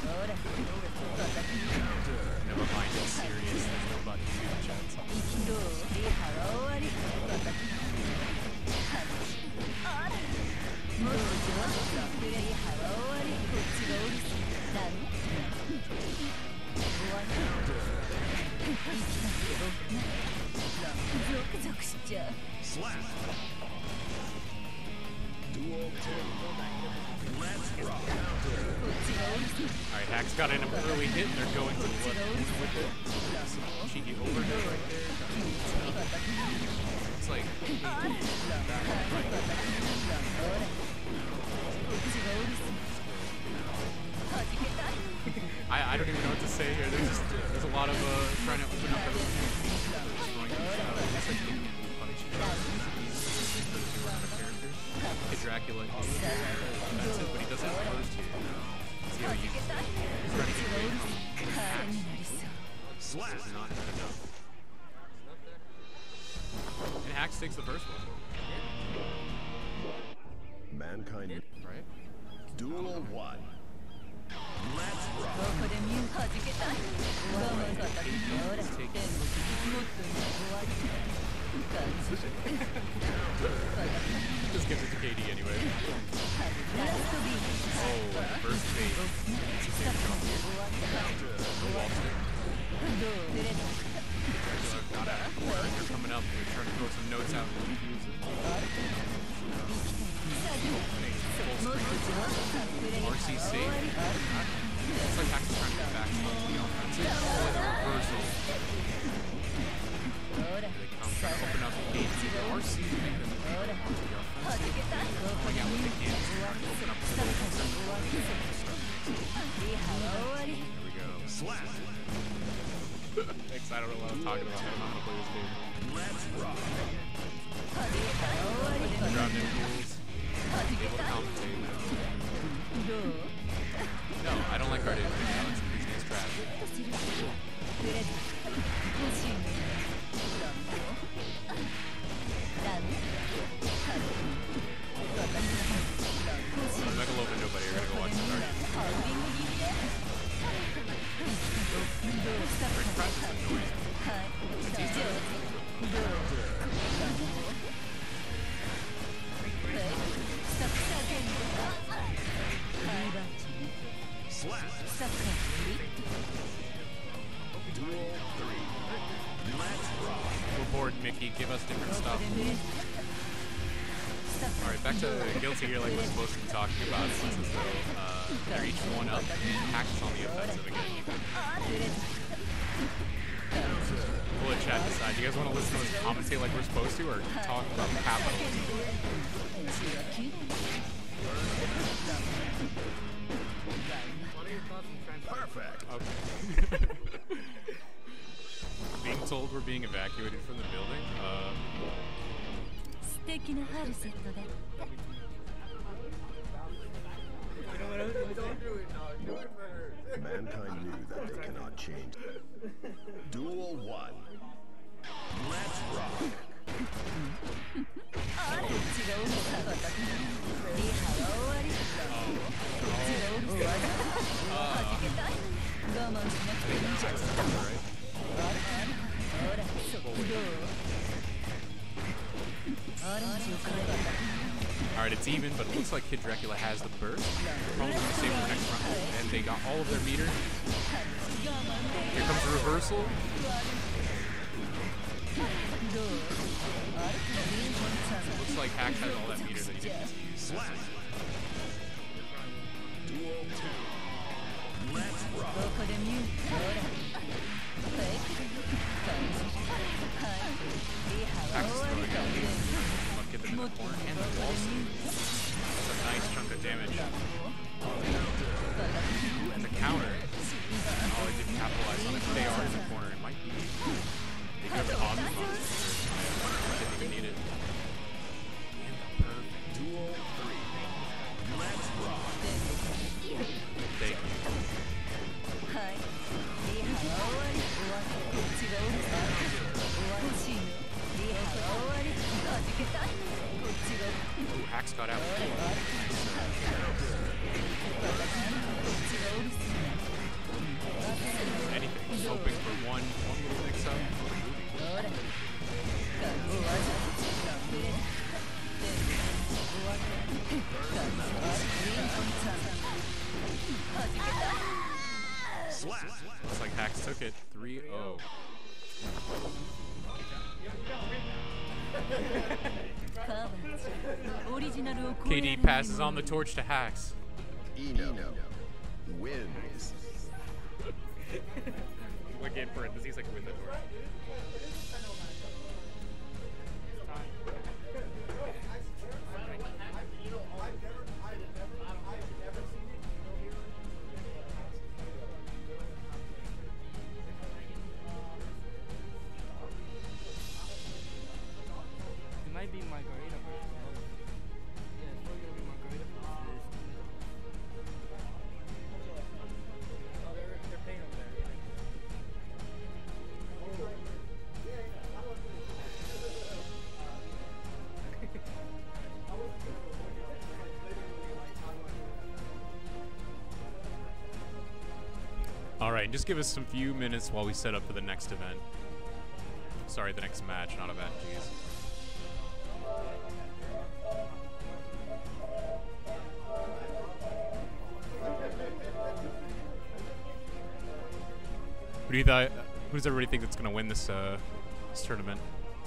Never mind, it's serious. There's no button checks. Slap. Duel 2. Let's rock. Alright, Hack's got in an early hit, and they're going to the left with it. Some cheeky overhead right there. It's like I don't even know what to say here. There's a lot of trying to open up everything. Dracula is defensive, but he doesn't have first here. See how he's trying to get Does not have enough. And Hax takes the first one. Mankind. Right? Duel 1. Let's rock. Let's take it. Just give it to KD anyway. Oh, first bait. It's a big jump here. No wall stick. Got out of corner. You're coming up. You're trying to throw some notes out and confuse it. Full screen. RCC. It's like Hax is trying to get back to the offensive. Oh, the reversal. Here they come, trying to open up the gate. The RC make them onto the offensive. Going out with the cans, trying to open up the Here we go. Slap. Thanks, I don't know what I'm talking about. I'm not gonna play this game. Let's rock. Ground new rules. Able to compensate. No, I don't like hard hit. Alex, this game's trash. Megalovan, nobody. You're gonna go watch the card. First practice is noise. It's easy. Slap. Duel 3. Let's rock. We're bored, Mickey. Give us different stuff. Alright, back to Guilty Gear like we're supposed to be talking about. It looks as though they're each one up and Hax is on the offensive again. We'll let chat decide. Do you guys want to listen to us commentate like we're supposed to or talk about capitalism? Perfect. Okay. Being told we're being evacuated from the building? Mankind knew that they cannot change. Duel 1. Let's rock. Alright, it's even, but it looks like Kid Dracula has the burst. Probably going to save for next round. And they got all of their meter. Here comes the reversal. Looks like Hax has all that meter that he didn't use. Slap. Duel 2. Let's rock. Hax is throwing out. Might get them in the corner and the wall. That's a nice chunk of damage. And the counter. Oh, they didn't capitalize on it. They are in the corner. It might be. They could have paused it. Didn't even need it. And the perfect. Duel 3. Let's rock. Thank you. Ooh, Hax got out. Anything. Hoping for one little mix up. Slap. Looks like Hax took it. 3-0. KD passes on the torch to Hax. Eno wins. Like in parentheses, like win the torch. It might be Margarita version. Yeah, it's probably gonna be Margarita version. Oh, they're paying over there. All right, just give us some few minutes while we set up for the next event. Sorry, the next match, not event. Jeez. Who does everybody think that's gonna win this this tournament?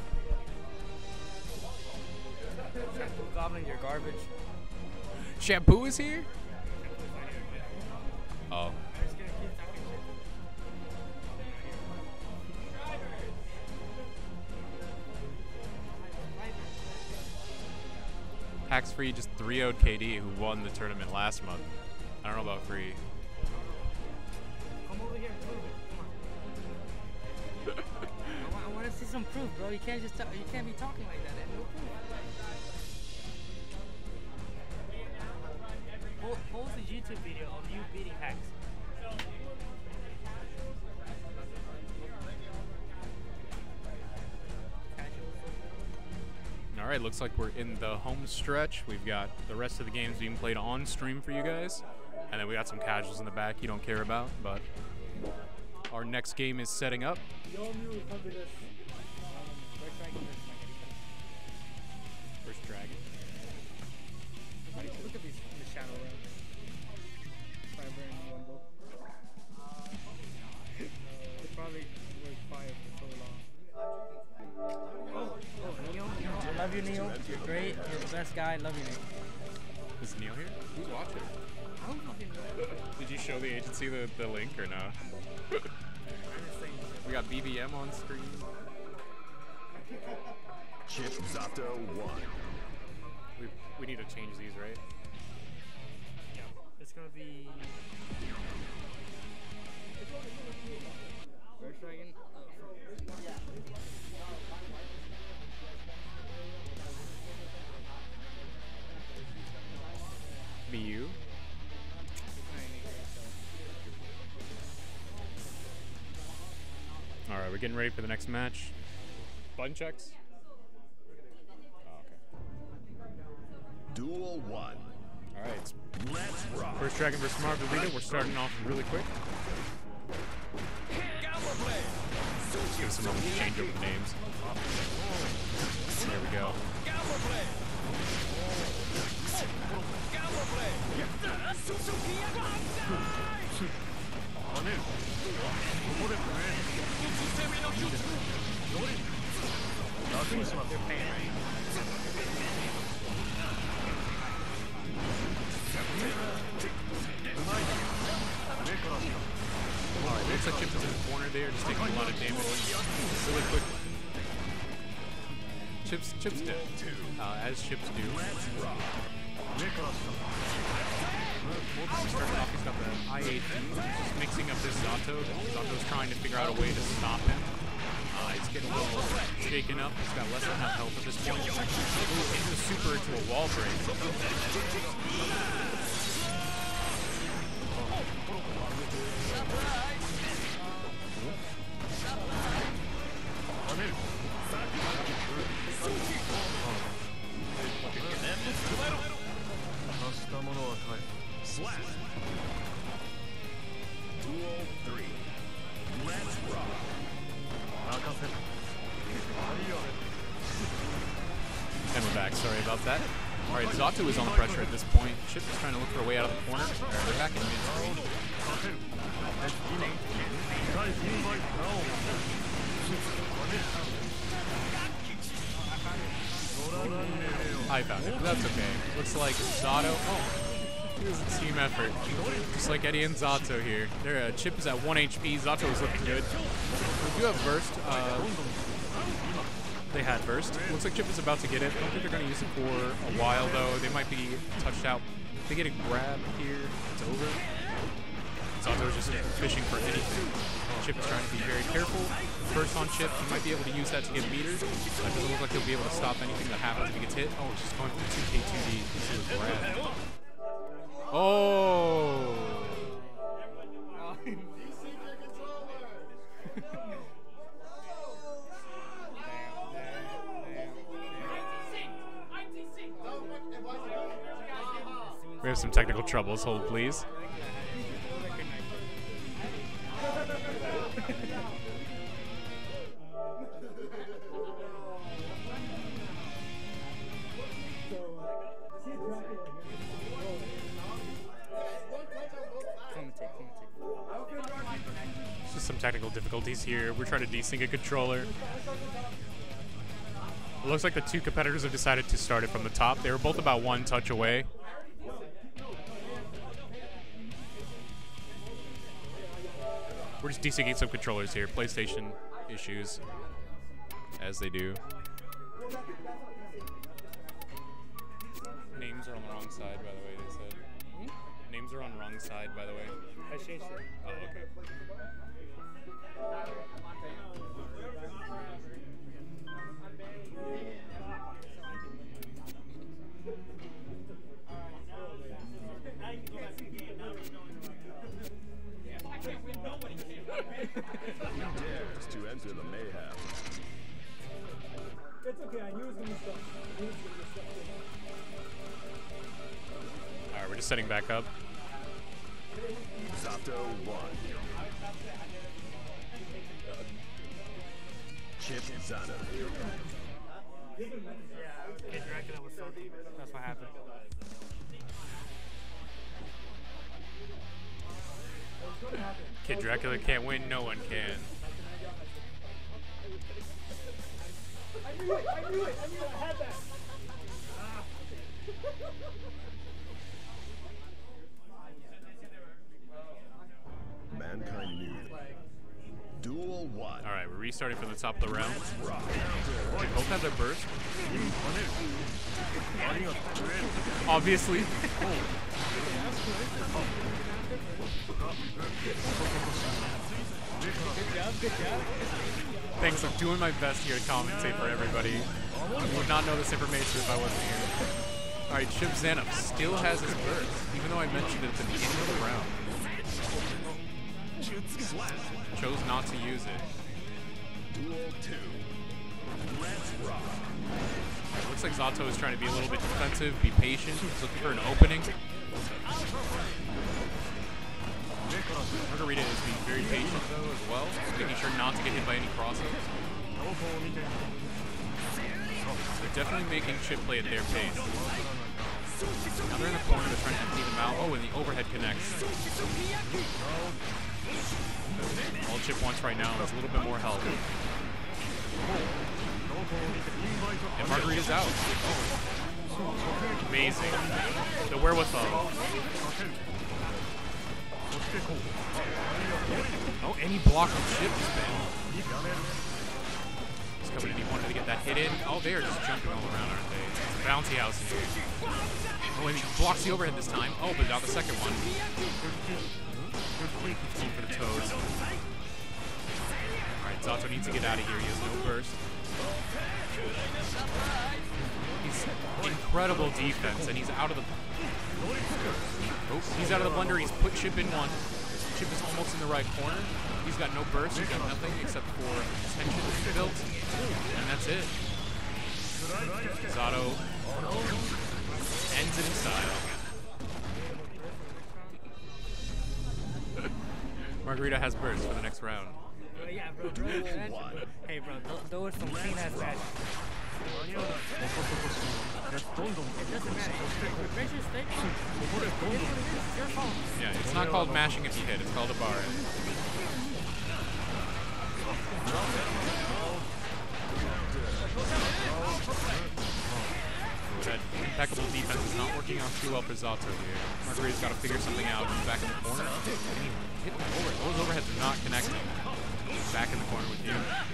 Goblin, you're garbage. Shampoo is here? Oh. Hacks Free just 3-0'd KD, who won the tournament last month. I don't know about Free. Come over here and prove it. Come on. I want to see some proof, bro. You can't just you can't be talking like that. No proof. Post a YouTube video of you beating Hacks. All right, looks like we're in the home stretch. We've got the rest of the games being played on stream for you guys. And then we got some casuals in the back you don't care about, but our next game is setting up. First Dragon. Look at these in the shadow round. Fiber and Wumble. They probably were quiet for so long. Oh, Neo. I love you, Neo. You're great. You're the best guy. Love you, Neo. Is Neil here? Who's watching? I don't fucking know. Did you show the agency the link or no? We got BBM on screen. Chip Zato-one. We need to change these, right? Yeah. It's gonna be. First Dragon. Be you. All right, we're getting ready for the next match. Button checks. Oh, okay. Duel 1. All right. Let's rock. First Dragon versus Margarita. We're starting off really quick. Let's give us a moment to change up the names. There we go. Alright, looks like Chip is in the corner there, just taking a lot of damage. Really quick. Chip's dead. As Chips do. Starting off, he's got the I-8, just mixing up this Zato. Zato's trying to figure out a way to stop him. He's getting a little shaken up. He's got less than enough health at this point. He's into a super into a wall break. Slap. Duel 3. Let's rock. And we're back. Sorry about that. All right, Zato is on the pressure at this point. Chip is trying to look for a way out of the corner. All right, they're back in mid-screen. I found it, but that's okay. Looks like Zato. Oh, here's a team effort. Just like Eddie and Zato here. Their Chip is at 1 HP. Zato is looking good. We do have burst. They had burst. Looks like Chip is about to get it. I don't think they're going to use it for a while, though. They might be touched out. If they get a grab here, it's over. Zato is just fishing for anything. Chip is trying to be very careful. Burst on Chip. He might be able to use that to get meters. That doesn't look like he'll be able to stop anything that happens if he gets hit. Oh, it's just going for the 2K2D into his grab. Oh! We have some technical troubles. Hold, please. some technical difficulties here. We're trying to desync a controller. It looks like the two competitors have decided to start it from the top. They were both about one touch away. We're just desyncing some controllers here. PlayStation issues, as they do. Names are on the wrong side, by the way, they said. Names are on the wrong side, by the way. I changed it. Oh, okay. Dares to enter the mayhem. It's okay, I knew it was going to be stuff. Alright, we're just setting back up. Zato-one. Chip Zano. Kid Dracula was salty. That's what happened. Kid Dracula can't win, no one can. I knew it, I had that. Mankind knew. Duel 1. Alright, we're restarting from the top of the round. They both have their burst. Obviously. Thanks, I'm doing my best here to commentate for everybody. I would not know this information if I wasn't here. Alright, Chip Zanup still has his burst, even though I mentioned it at the beginning of the round. Chose not to use it. Duel 2. Let's rock. Looks like Zato is trying to be a little bit defensive, be patient. He's looking for an opening. Margarita is being very patient, though, as well. Making sure not to get hit by any crossovers. They're definitely making Chip play at their pace. Now they're in the corner, they're trying to empty them out. Oh, and the overhead connects. All Chip wants right now is a little bit more help. And Margarita's out. Oh. Amazing. The wherewithal. Oh, and he blocked the Chip spin. He's coming in, he wanted to get that hit in. Oh, they are just jumping all around, aren't they? It's a bouncy house in here. Oh, and he blocks the overhead this time. Oh, but not the second one. Going for the toes. Alright, Zato needs to get out of here. He has no burst. He's incredible defense, and he's out of the... Oh, he's out of the blender. He's put Chip in one. Chip is almost in the right corner. He's got no burst. He's got nothing except for tension built. And that's it. Zato ends it in style. Margarita has burst for the next round. Yeah, bro. Hey, bro, those some clean ass matches. It doesn't matter. Make your stake. It's your fault. Yeah, it's not called mashing if you hit. It's called a bar. That impeccable defense is not working out too well for Zato here. Margarita's got to figure something out. He's back in the corner. And he hit the over. Those overheads are not connecting. He's back in the corner with you.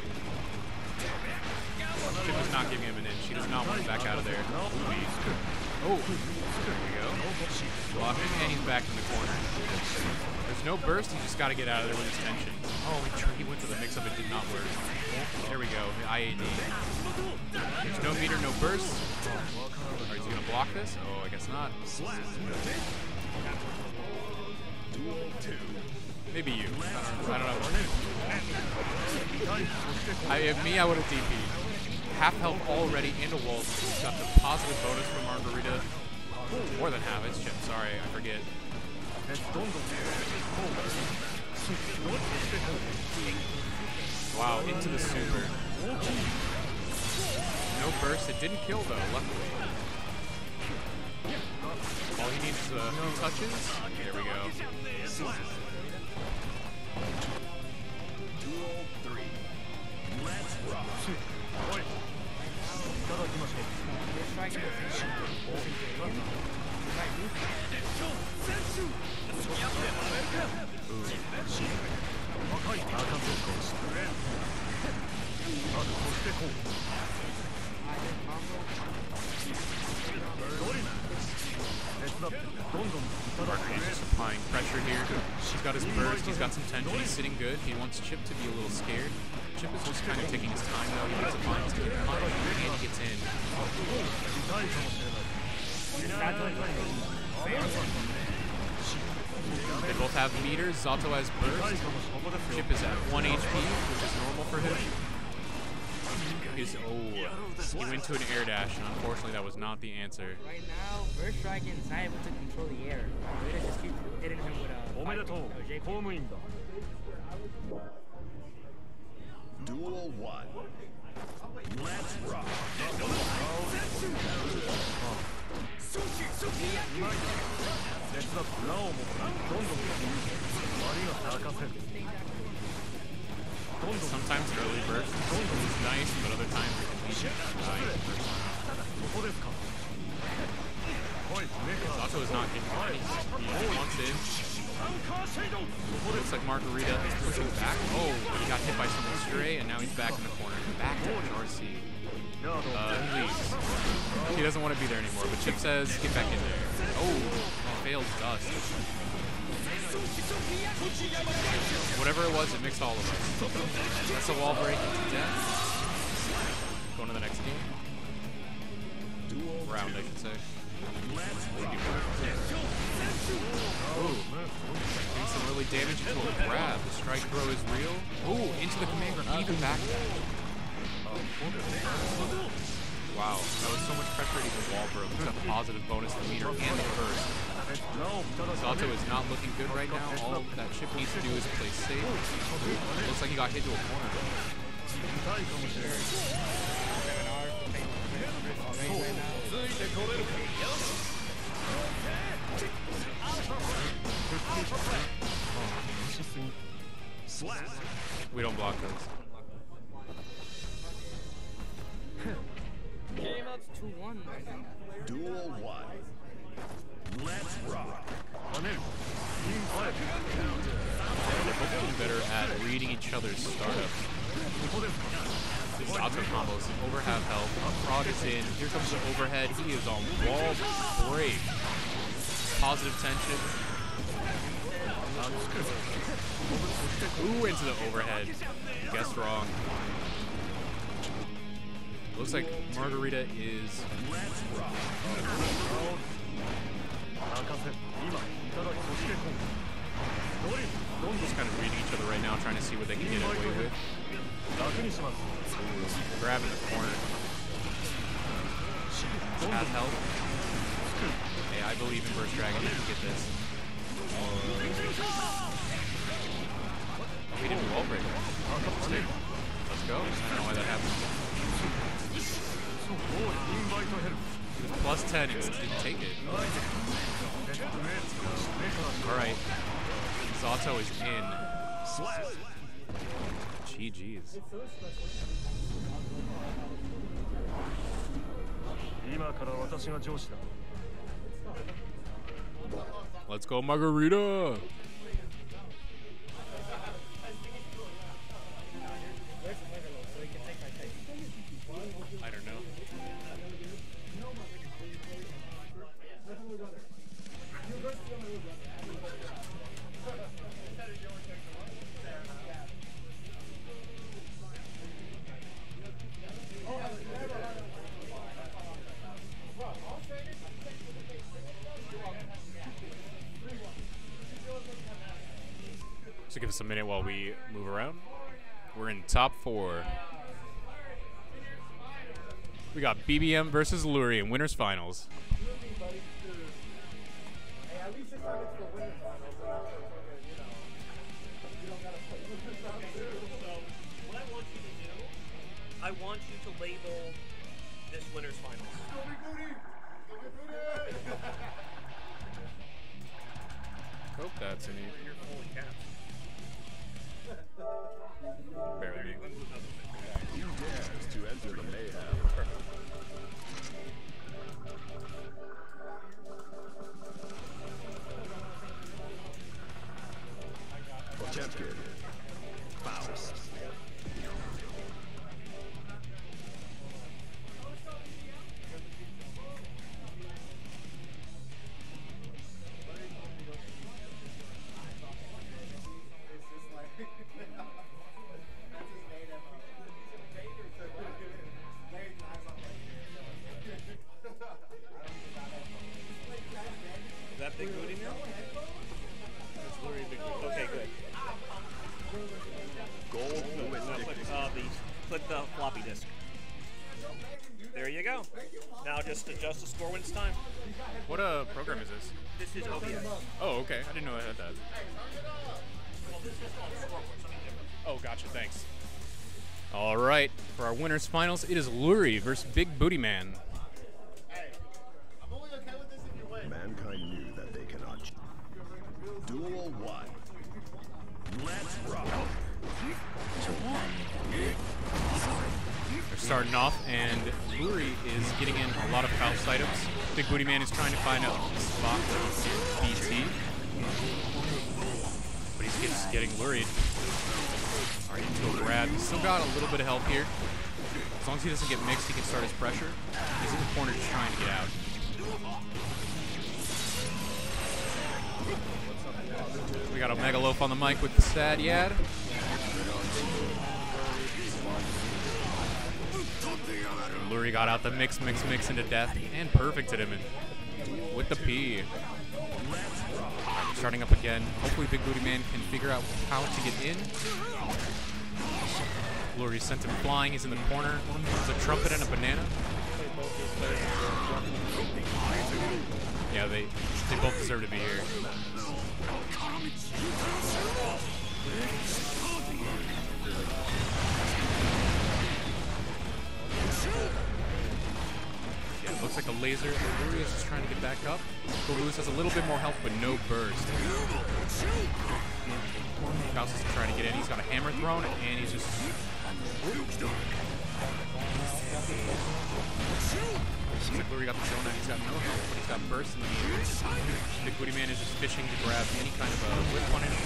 Chip is not giving him an inch. She does not want him back out of there. Oh, there we go. Blocking, and he's back in the corner. There's no burst. He's just got to get out of there with his tension. Oh, he went to the mix-up. It did not work. There we go. The IAD. There's no meter, no burst. Are you going to block this? Oh, I guess not. Maybe you. I don't know. I would have DP'd. Half health already and a wall. Got the positive bonus from Margarita. More than half. It's Chip. Sorry, I forget. Wow, into the super. No burst. It didn't kill though, luckily. All he needs is a few touches. There we go. Martinez just applying pressure here. He's got his burst, he's got some tension, he's sitting good. He wants Chip to be a little scared. Chip is just kind of taking his time though. He needs to find his punch and he gets in. They both have meters. Zato has burst. Chip is at 1 HP, which is normal for him. He went to an air dash, and unfortunately that was not the answer. Right now, Burst Dragon is not able to control the air. Rita just keeps hitting him with a Duel 1. Let's rock. Sometimes early burst is nice, but other times it can be Zato is not getting anything. He wants in. Looks like Margarita is pushing back. Oh, he got hit by someone stray, and now he's back in the corner. Back to RC. He leaves. He doesn't want to be there anymore, but Chip says, get back in there. Oh, failed dust. Whatever it was, it mixed all of us. That's a wall break into death. Going to the next game. Round, I should say. Ooh. Doing some early damage into a grab. The strike throw is real. Ooh, into the command grab. Even back. Wow, that was so much pressure to even wall broke. It's got the positive bonus, the meter, and the burst. Zato is not looking good right now. All that Chip needs to do is play safe. Looks like he got hit to a corner. We don't block those. Game out's 2-1 right now. Duel 1. Let's rock. They're both getting better at reading each other's startups. This Zato combos over half health. Frog is in. Here comes the overhead. He is on wall break. Positive tension. Ooh, into the overhead. Guessed wrong. Looks like Margarita is. Just kind of reading each other right now, trying to see what they can get away with. Grab in the corner. Has help. Hey, I believe in Burst Dragon. He can get this. We didn't wall break. Let's go. I don't know why that happened. He was plus 10 and didn't take it. Alright. Zato is in. GG's. Let's go, Margarita! I don't know. So give us a minute while we move around. We're in top 4. We got BBM versus Luri in winners finals. I want you to label this winner's finals. Hope that's in it. You're fully capped. Barely. Who dares to enter the mayhem? Potemkin. Faust. click the floppy disk. There you go. Now just adjust the score when it's time. What program is this? This is OBS. Oh, okay. I didn't know I had that. Well, this is called scoreboard, something different. Oh, gotcha. Thanks. All right. For our winners finals, it is Lurie versus Big Booty Man. Mankind knew that they cannot. Duel 1. Let's rock. They're starting off, and Lurie is getting in a lot of Faust items. Big Booty Man is trying to find a spot where he can BT. But he's just getting Luried. Alright, into a grab. He's still got a little bit of help here. As long as he doesn't get mixed, he can start his pressure. He's in the corner just trying to get out. We got a Megaloaf on the mic with the sad yad. Lurie got out the mix into death and perfected him in with the P. Starting up again. Hopefully Big Booty Man can figure out how to get in. Lurie sent him flying. He's in the corner. There's a trumpet and a banana. Yeah, they both deserve to be here. Yeah, it looks like a laser. Lurie is just trying to get back up. Lewis has a little bit more health, but no burst. Faust is trying to get in. He's got a hammer thrown, and he's just... Looks like Lurie got the donut. He's got no health, but he's got burst in the meter. Big Booty Man is just fishing to grab any kind of a whip on him.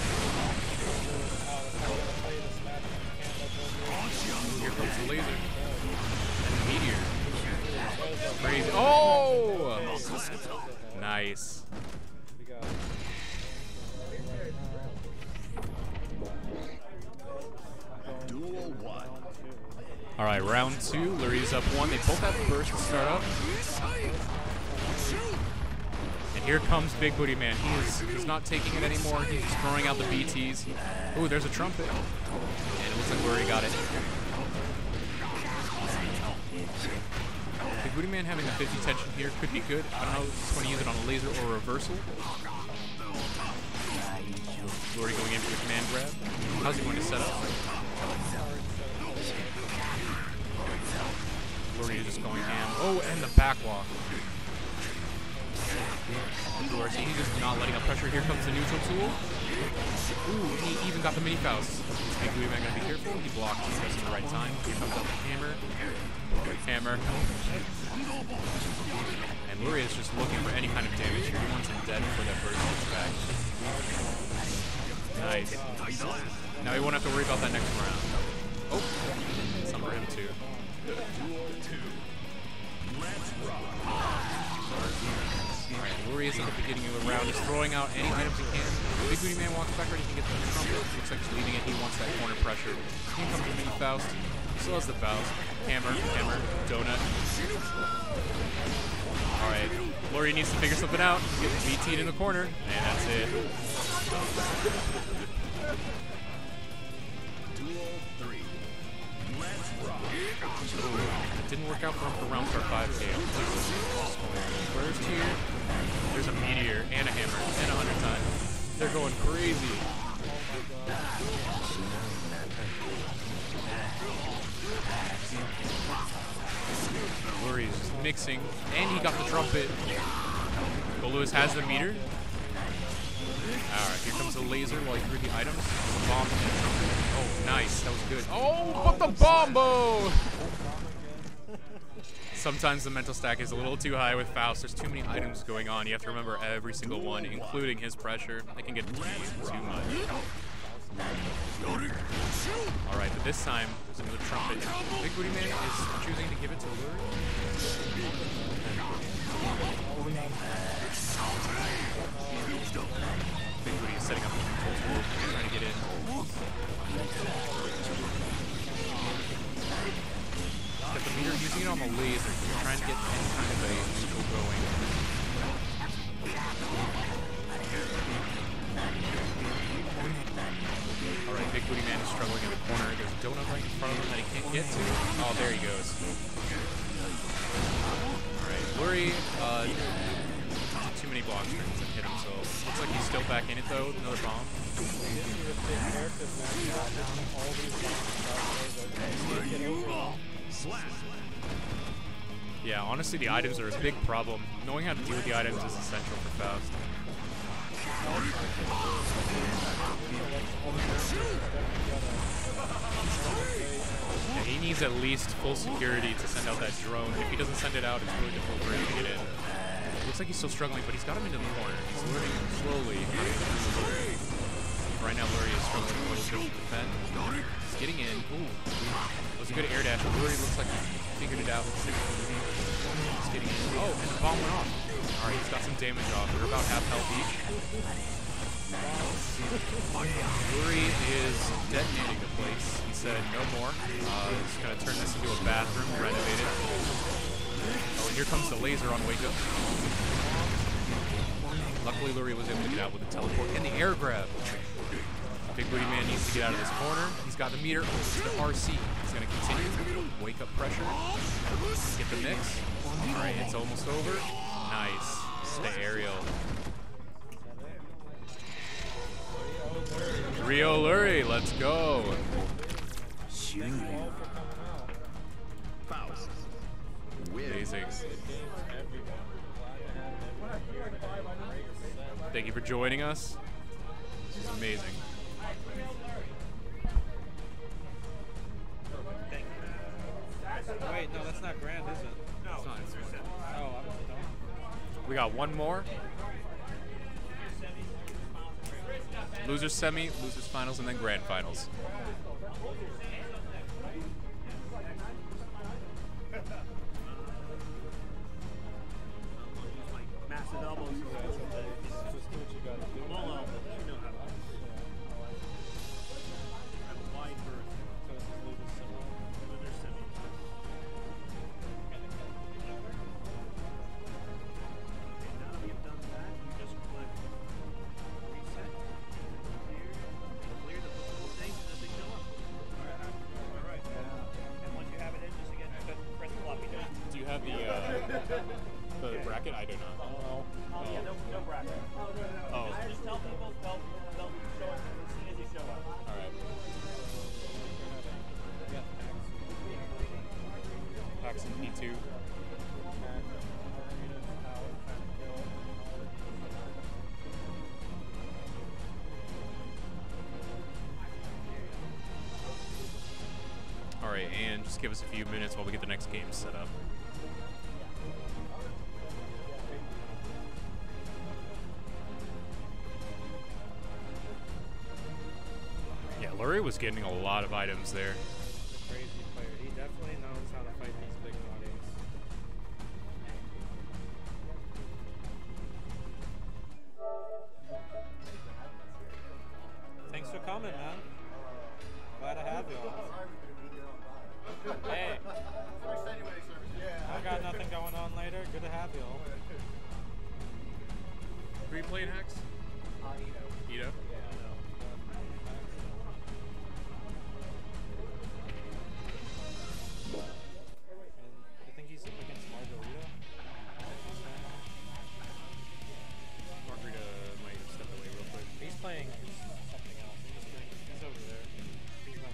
Here comes the laser. And the meteor. Crazy. Oh! Nice. Duel 1. All right, round 2. Lurie's up 1. They both have burst to start up. And here comes Big Booty Man. He's not taking it anymore. He's just throwing out the BTs. Ooh, there's a trumpet. And it looks like Lurie got it. Big Booty Man having the 50 tension here could be good. I don't know if he's going to use it on a laser or a reversal. Lurie going in for the command grab. How's he going to set up? Lurie is just going ham. Oh, and the backwalk. He's just not letting up pressure. Here comes the neutral tool. Ooh, he even got the mini Faust. Is Big Booty Man going to be careful? He blocked just in the right time. Here comes out the hammer. Hammer. And Lurie is just looking for any kind of damage here. He wants him dead before that burst gets back. Nice. Now he won't have to worry about that next round. Oh, some for him too. Alright, Lurie is at the beginning of the round, just throwing out any items he can. Big Booty Man walks backward, he can get the trumpet. Looks like he's leading it, he wants that corner pressure. Here comes the mini Faust. He still has the Faust. Hammer, donut. Alright, Lurie needs to figure something out. He's getting BT'd in the corner, and that's it. Duel 3. Let's rock. It didn't work out for him for round 5K. First here, there's a meteor and a hammer and 100 times. They're going crazy. Lurie's mixing, and he got the trumpet. Lewis has the meter. Alright, here comes the laser while he threw the items. The bomb and the trumpet. Oh, nice. That was good. Oh, but the bombo! Sometimes the mental stack is a little too high with Faust. There's too many items going on. You have to remember every single one, including his pressure. It can get too much. Alright, but this time, there's another trumpet. Big Booty Man is choosing to give it to Lurie. Big Booty is setting up the control tool, trying to get in. Got the meter, using it on the laser, trying to get any kind of a neutral going. Alright, Big Booty Man is struggling in the corner. There's a donut right in front of him that he can't get to. Oh, there he goes. Alright, Lurie did too many block strings and hit him, so looks like he's still back in it though. Another bomb. Yeah, honestly, the items are a big problem. Knowing how to deal with the items is essential for Faust. Yeah, he needs at least full security to send out that drone. If he doesn't send it out, it's really difficult for him to get in. Looks like he's still struggling, but he's got him into the corner. He's learning slowly. Right now, Lurie is struggling a little bit to defend. He's getting in. Ooh, it was a good air dash. Lurie looks like he figured it out. He's getting in. Oh, and the bomb went off. All right, he's got some damage off. They're about half health each. Lurie is detonating the place. He said no more. He's going to turn this into a bathroom, renovate it. Oh, and here comes the laser on Wake Up. Luckily, Lurie was able to get out with the teleport and the air grab. Big Booty Man needs to get out of this corner. He's got the meter. It's the RC. He's going to continue. Wake Up pressure. Get the mix. All right, it's almost over. Nice. The aerial. Rio Lurie, let's go. Faust. Amazing. Thank you for joining us. This is amazing. Wait, no, that's not grand, is it? No, it's not. It's Oh, I'm done. We got one more. Losers semi, losers finals, and then grand finals. massive elbows. Just do what you gotta do. Long elbows. You know how to do it. Have a wide berth. So this is losers semi. Loser semi. Okay, now that you've done that, you just click reset. Clear the little things as they show up. Alright. And once you have it in, just again, press the floppy disk. Do you have the bracket? I do not. Oh, Oh, yeah, no bracket. Oh. Just tell people they'll show up as soon as you show up. All right. Packs in P2. All right, and just give us a few minutes while we get the next game set up. Yeah, Lurie was getting a lot of items there. a crazy player. He definitely knows how to fight these big bodies. Thanks for coming, man. Glad to have you on. Hey. I got nothing going on later. Good to have you all. Who are you playing, Hex? Ito. And I think he's up against Margarita. Margarita might step away real quick. He's playing something else. He's over there. He's not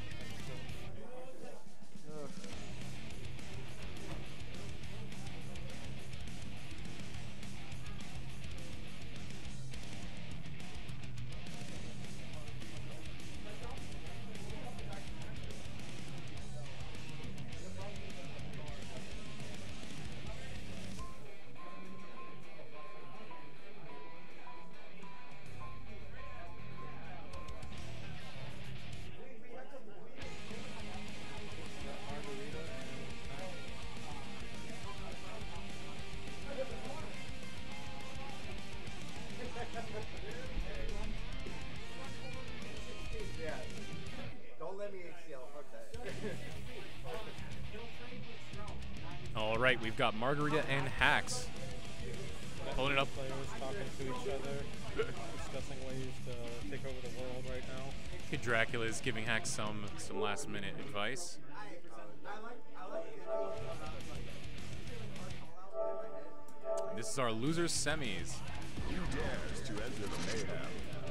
All right, we've got Margarita and Hax. Pulling it up. players talking to each other, discussing ways to take over the world right now. Kid Dracula is giving Hack some last minute advice. This is our losers semis. Who dares to enter the mayhem?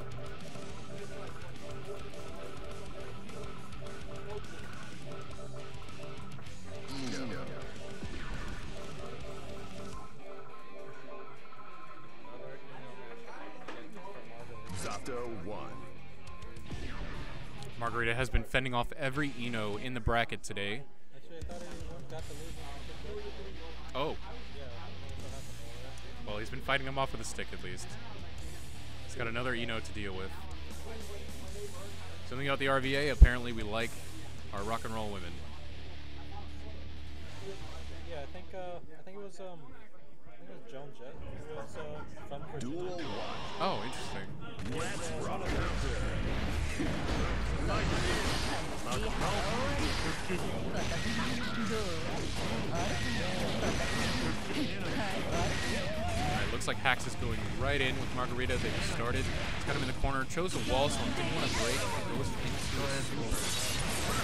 Zato-one. Margarita has been fending off every Eno in the bracket today. Actually, I thought he got the losing. Oh. Yeah, Well, he's been fighting him off with a stick at least. He's got another Eno to deal with. Something about the RVA, apparently we like our rock and roll women. Yeah, I think it was Joan Jett who was from Virginia. Duel 1. Oh, interesting. Let's rock. Alright, looks like Hax is going right in with Margarita. They just started. He's got him in the corner. Chose a wall, so he didn't want to break. Goes into a super.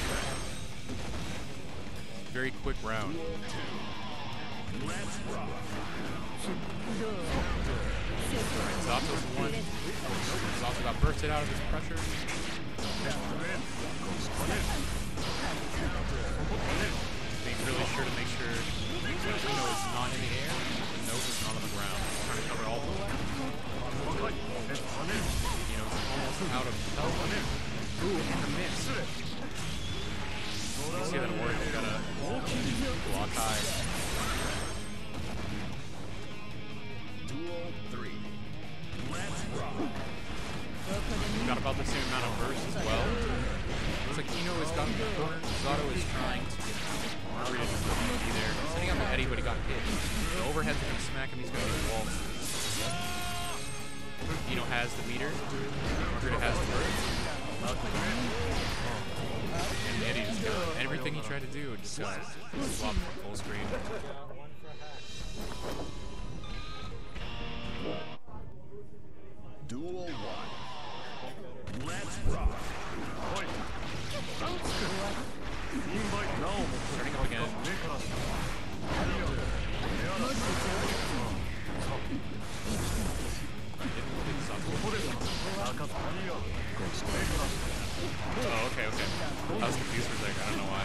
Very quick round. Let's rock. Alright, Zato's one. Zato got bursted out of his pressure. Being really sure to make sure Eno is not in the air. The note is not on the ground. Trying to cover all of them. Eno's almost out of health. Ooh, and the miss. You see that work? They got a block high. Duel 3. Let's rock. Got about the same amount of burst as well. Looks like Eno has gotten the corner. Zato is trying to get Margarita just to be there. Setting up an Eddie, but he got hit. The overheads are going to smack him. He's going to get walls. Eno has the meter. Margarita has the burst. And Eddie just got everything he tried to do. Just got swapped from full screen. Duel 1. Let's rock. Starting up again. Oh, okay. I was confused for a second. I don't know why.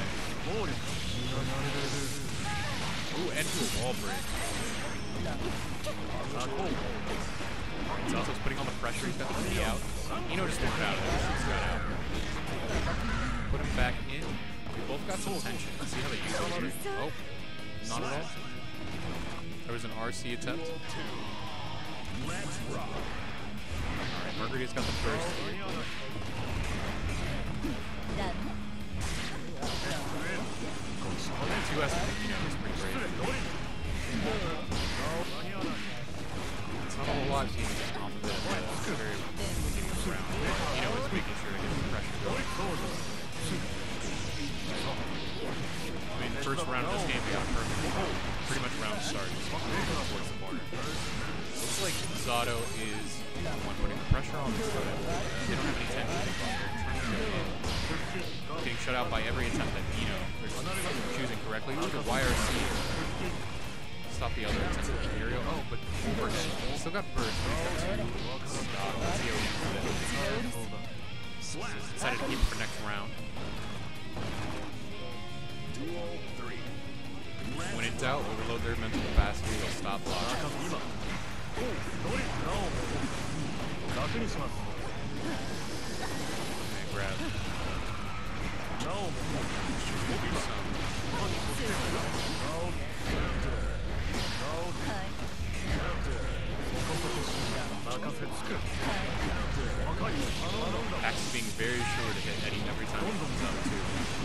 Ooh, and to a wall break. Zato's putting on the pressure. He's got the knee out. Eno just threw it out. He's got out. Put him back in. We both got some tension. Let's see how they use it here. Oh, not at all. There was an RC attempt. Let's rock. Alright, Margarita's got the first. Two S is pretty great. It's not a whole lot team off of it at the very beginning of the round. Eno is making sure to get the pressure going. I mean, the first round of this game, we got a perfect pretty much round start towards the corner. Looks like Zato is the one putting the pressure on this side. They don't have any tension. They're trying to go in. Getting shut out by every attempt at Eno. They're just choosing correctly. Look at YRC. Stop the other attempt at Imperial. Oh, but overhead. Still got burst. Stop. Let's see how he does it. Decided to keep it for next round. Duel 3. When in doubt, overload their mental capacity. They'll stop block. Okay, grab. Axe is being very sure to hit Eddie every time he comes up too.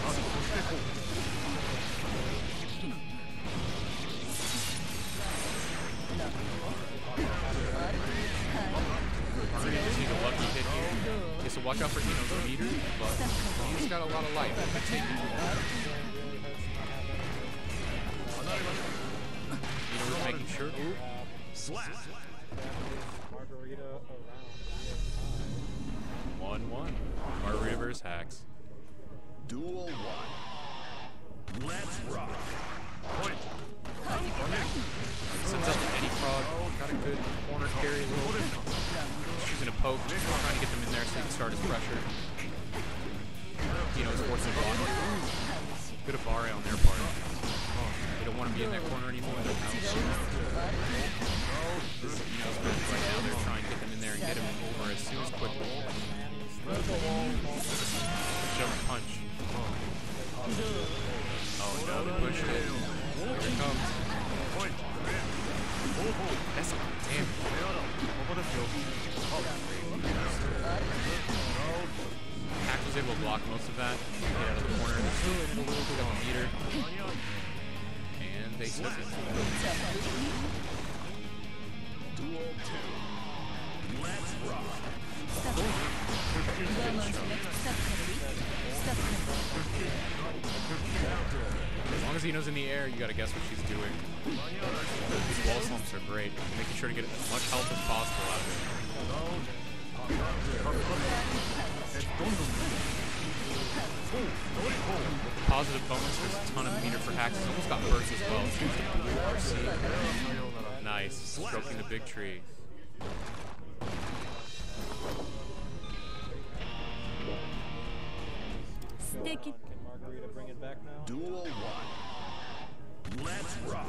Margarita just needs a lucky hit here. Okay, so watch out for Eno's meter, but he's got a lot of life. If I take it. Eno is making sure. Ooh. Slap. Margarita around. 1-1. Margarita versus Hacks. Duel 1. Let's rock. Sends up any frog. Got a good corner carry. Choosing a poke. Trying to get them in there so he can start his pressure. Is forcing a block. Good of Barre on their part. They don't want to be in that corner anymore. This is Eno's move right now. They're trying to get them in there and get him over as soon as quickly. Jump punch. Oh no, they pushed it. Here it comes. That's damn. Hack was able to block most of that. Get out of the corner. Still in a little bit of a meter. And they took it. Duel 2. Let's rock. As long as Eno's in the air, you gotta guess what she's doing. These wall slumps are great. Making sure to get as much health as possible out of it. Positive bonus, there's a ton of meter for Hacks. He's almost got burst as well. So the blue RC. Nice. Stroking the big tree. Can Margarita bring it back now? Duel 1. Let's rock.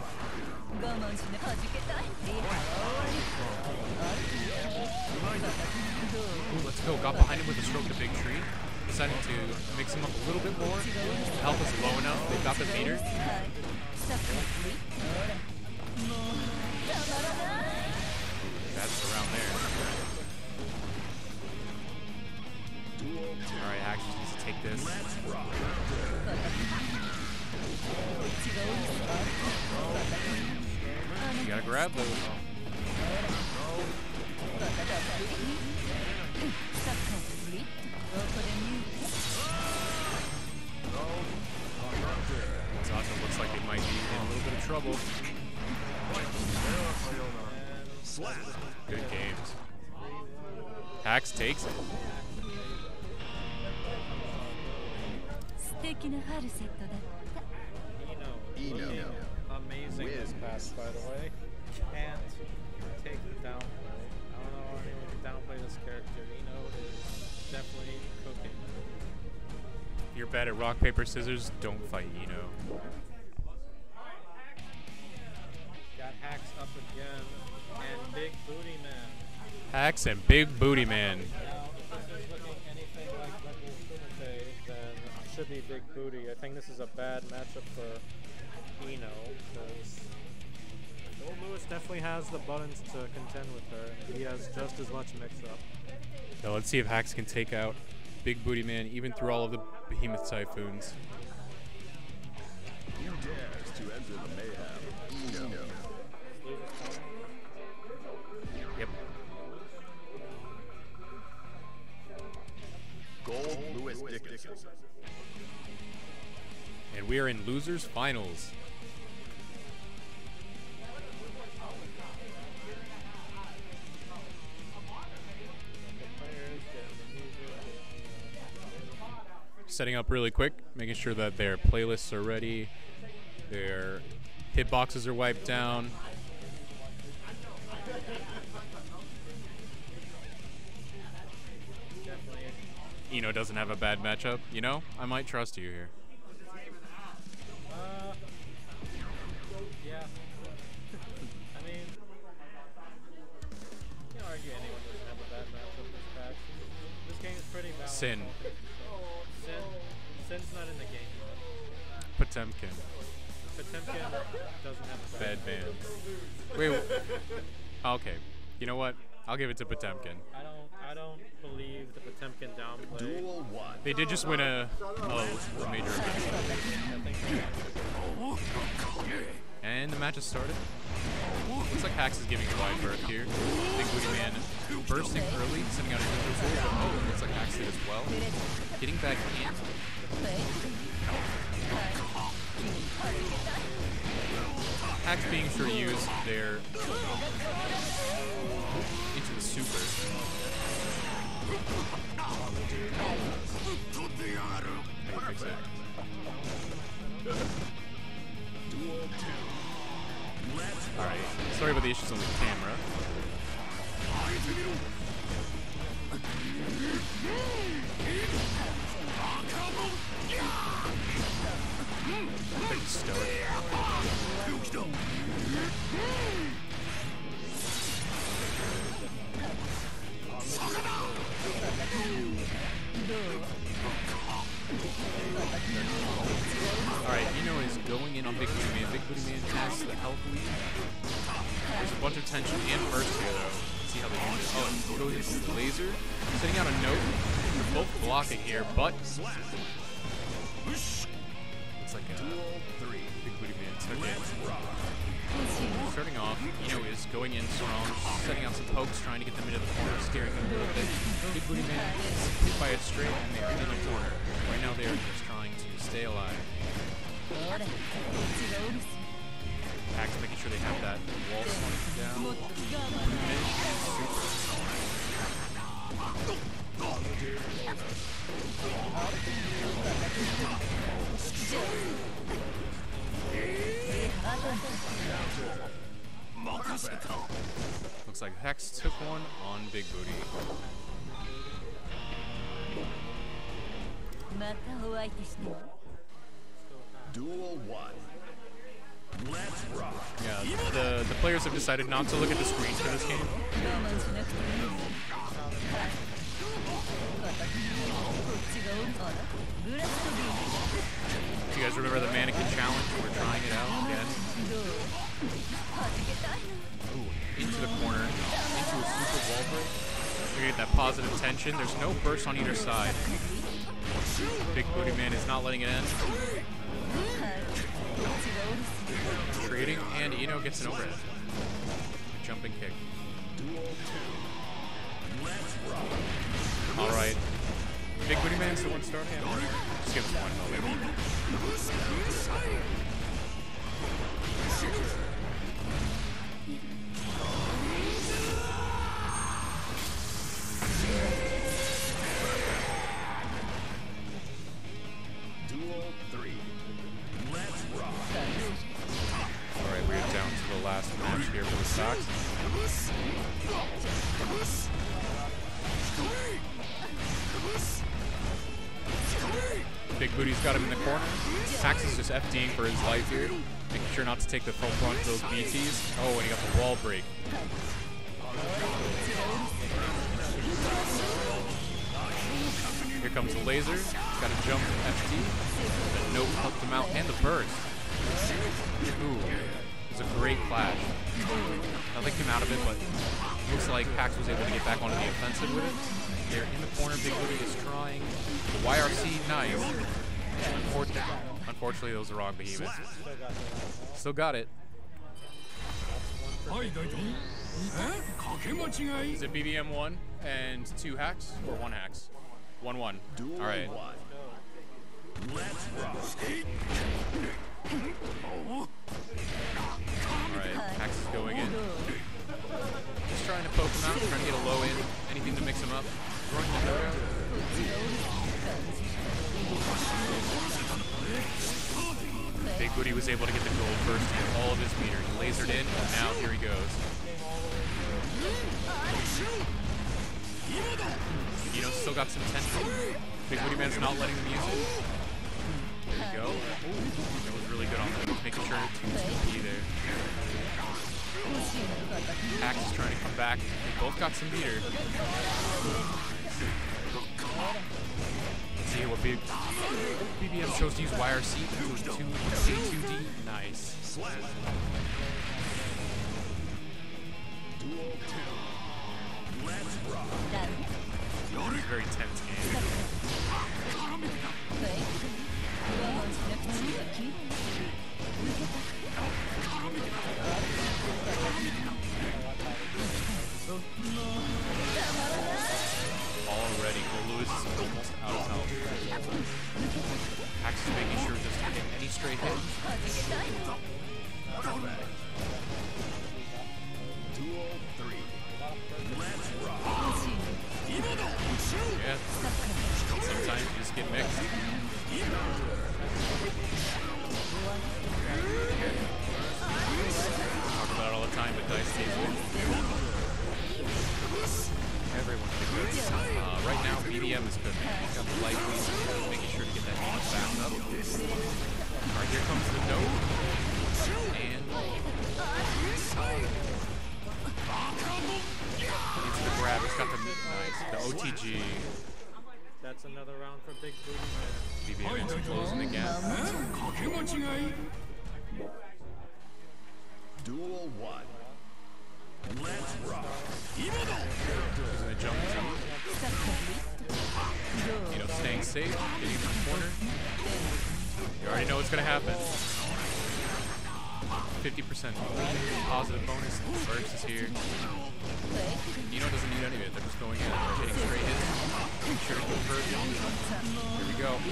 Ooh, let's go. Got behind him with a stroke the big tree. Deciding to mix him up a little bit more. The health is low enough. They've got the meter. That's around there. Alright, Hacks just needs to take this. You gotta grab those. Zato looks like they might be in a little bit of trouble. Good games. Hacks takes it. Eno. Amazing this pass, by the way. Can't take the downplay. I don't know how anyone can downplay this character. Eno is definitely cooking. If you're bad at rock, paper, scissors, don't fight Eno. Got Hacks up again, and Big Booty Man. Hacks and Big Booty Man. Now, if this is looking anything like Rebel Kumite, then it should be Big Booty. I think this is a bad matchup for Eno, because Old Lewis definitely has the buttons to contend with her. He has just as much mix-up. Now let's see if Hacks can take out Big Booty Man even through all of the Behemoth Typhoons. Who dares to enter the mayhem? Eno. Yep. Gold Lewis Dickinson. And we are in Losers Finals. Setting up really quick, making sure that their playlists are ready, their hitboxes are wiped down. Eno doesn't have a bad matchup. You know, I might trust you here. Yeah. I mean, you can't argue anyone doesn't have a bad matchup this patch. This game is pretty balanced. Sin. Sin's not in the game. Potemkin. Potemkin doesn't have a Bad band. Wait. Okay. You know what? I'll give it to Potemkin. I don't believe the Potemkin downplay. Duel 1. They did just win a major event. And the match has started. Looks like Hacks is giving a wide berth here. Big Booty Man bursting early, sending out his individual. Oh, it looks like Hacks did as well. Getting back in. Hacks being sure to use their into the super. How you fix it? Alright, sorry about the issues on the camera. Pretty stoic. Alright, Ino is going in on Big Booty Man. Big Booty Man has the health lead. There's a bunch of tension and burst here, though. Let's see how they use it. Oh, and goes into the laser. Sending out a note. They're both blocking here, but looks like a Big Booty Man took it. Starting off, Ino is going in strong, setting out some pokes, trying to get them into the corner, scaring them a little bit. Big Booty Man is hit by a straight, and they're in the corner. Right now, they are just trying to stay alive. Pack's making sure they have that wall slung down. Looks like Hex took one on Big Booty. Duel 1. Let's rock. Yeah, the players have decided not to look at the screens for this game. Do you guys remember the mannequin challenge? We're trying it out again. Ooh, into the corner, into a super wall break. We get that positive tension. There's no burst on either side. Big Booty Man is not letting it end. Trading, and Ino gets an overhead. Jumping kick. Alright. Big Booty Man's the one starting it. Just give us one moment. Duel 3. Let's rock. Alright, we're down to the last match here for the stocks. Big Booty's got him in the corner. Pax is just FDing for his life here, making sure not to take the full brunt of those BTs. Oh, and he got the wall break. Here comes the laser. Got to jump FD. The note helped him out, and the burst. Ooh, it was a great flash. Nothing came out of it, but looks like Pax was able to get back onto the offensive with it. They're in the corner. Big Booty is trying. The YRC, nice. Unfortunately, that was the wrong behemoth. Still got it. Is it BBM 1 and 2 hacks or 1 hacks? 1-1. All right. Let's rock. Alright, Pax is going in. Just trying to poke him out, trying to get a low in. Anything to mix him up. Throwing the note out. Big Booty was able to get the gold first to get all of his meter. He lasered in, and now here he goes. You know, still got some tension. Big Booty Man's not letting them use it. There we go. Ooh, that was really good on that. Making sure to be there. Pax is trying to come back. They both got some meter. Let's see what BBM chose to use YRC. It was 2D. Nice. Duel 2. Let's rock. It's a very tense game. Already, Lewis is almost out of health. Pax is making sure just to hit any straight hit. Duel 3. Let's rock. Yeah. just get mixed. Talk about it all the time, but Dice stays with. Everyone can do it. Right now, BDM is good. He's got the light lead, making sure to get that damage back up. Alright, here comes the note. And into the grab. He's got the nice, the OTG. That's another round for Big Booty. BBM into closing the gap. Duel 1. Let's rock. He's gonna jump jump. You know, staying safe, getting in the corner. You already know what's gonna happen. 50% positive bonus. Burst is here. Nino doesn't need any of it. They're just going in. They're hitting straight hits. Make sure to convert. Here we go.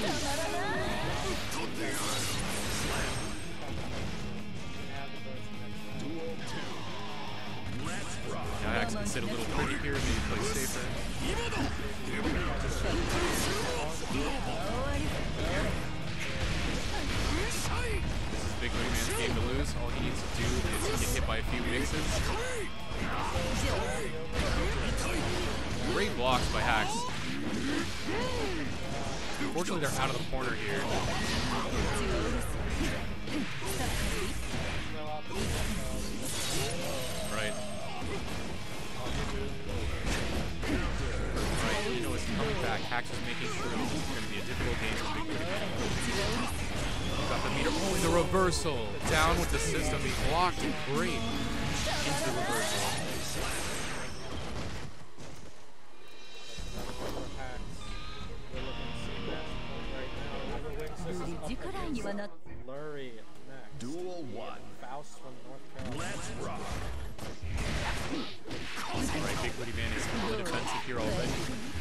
Duel 2. Let's rock. Now Hax can sit a little pretty here, maybe play safer. This is Big Booty Man's game to lose. All he needs to do is get hit by a few mixes. Great blocks by Hax. Fortunately, they're out of the corner here. Right. Right, you know, it's coming back. Hax is making sure this is going to be a difficult game for Big Booty Man. Got the meter. Oh, the reversal. Down with the system. He blocked it great into the reversal. Lurie next. Duel 1. Faust from North Carolina. Let's rock. Alright, Big Booty Man is on the defensive here already.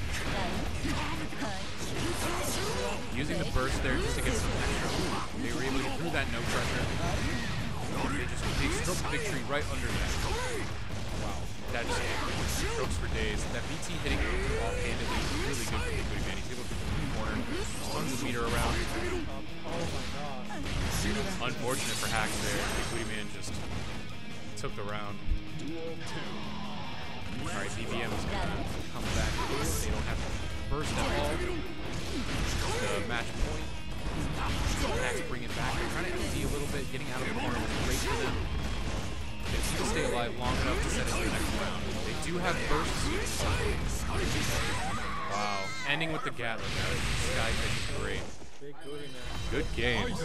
Using the burst there just to get some extra. They were able to get through that no pressure. They stroked victory right under that. Wow. That just strokes for days. That BT hitting offhandedly is really good for Big Booty Man. He's able to get through the corner. Tons of meter around. Oh my god. Unfortunate for Hax there. Big Booty Man just took the round. Duel 2. Alright, BBM is going to come back. They don't have to burst at all. The match point. Hax bring it back. They're trying to empty a little bit. Getting out of the corner was great for them. They need to stay alive long enough to set it to the next round. They do have bursts. Wow. Ending with the Gatling. Skyfish is great. Big Booty Man. Good games.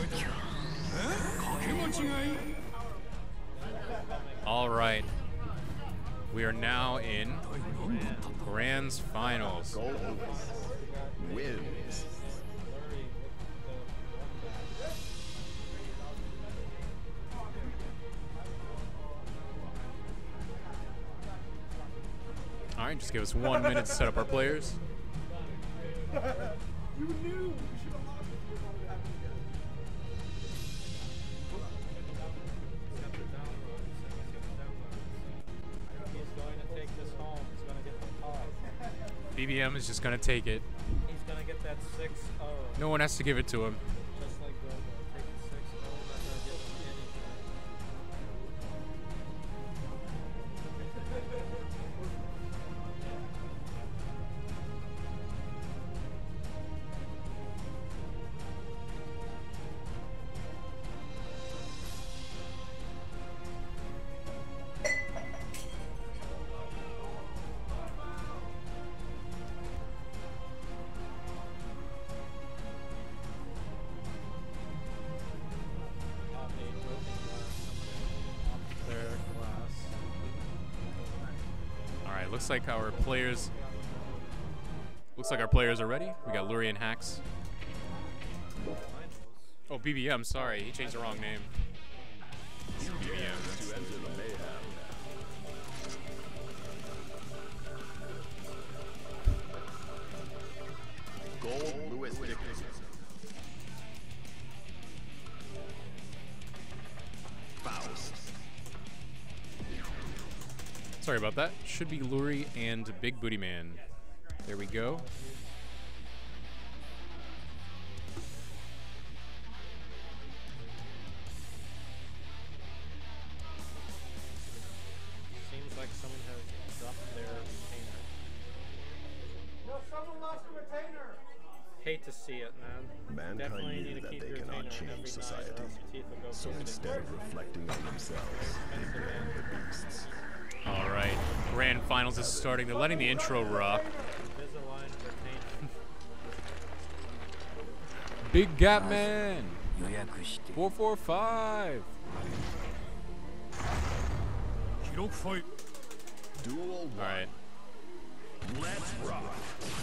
All right. We are now in Grands Finals. Gold wins. All right, just give us 1 minute to set up our players. You knew. He's going to take this home. He's going to get the call. BBM is just going to take it. He's going to get that 6-0. No one has to give it to him. Just like Gogo. Taking 6-0. Not going to give him anything. Looks like our players. Looks like our players are ready. We got Lurie and Hax. Oh, BBM. Sorry, he changed the wrong name. It's BBM. To enter the mayhem. Gold Lewis Dickinson. Faust. Sorry about that. Should be Lurie and Big Booty Man. There we go. see it, man. Definitely Mankind need knew to that keep they your cannot retainer change every society. night, or else your teeth will go So crooked instead again. of reflecting on themselves, they blame the beasts. All right, grand finals is starting. They're letting the intro rock. Invisalign retainer. Big Gap Man. 445. Duel All right. Let's rock.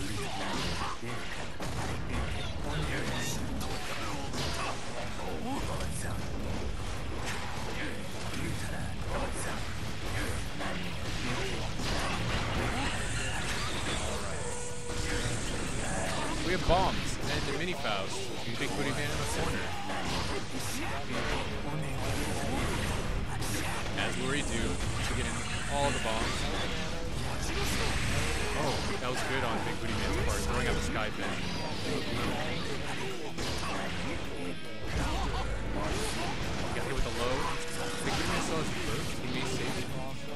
We have bombs and a mini Faust. You think Booty Man in the corner? As Lurie do to get in all the bombs. Oh, that was good on Big Booty Man's part, throwing out the sky fish. Got hit with the low. Big Booty Man still has burst. He may save it.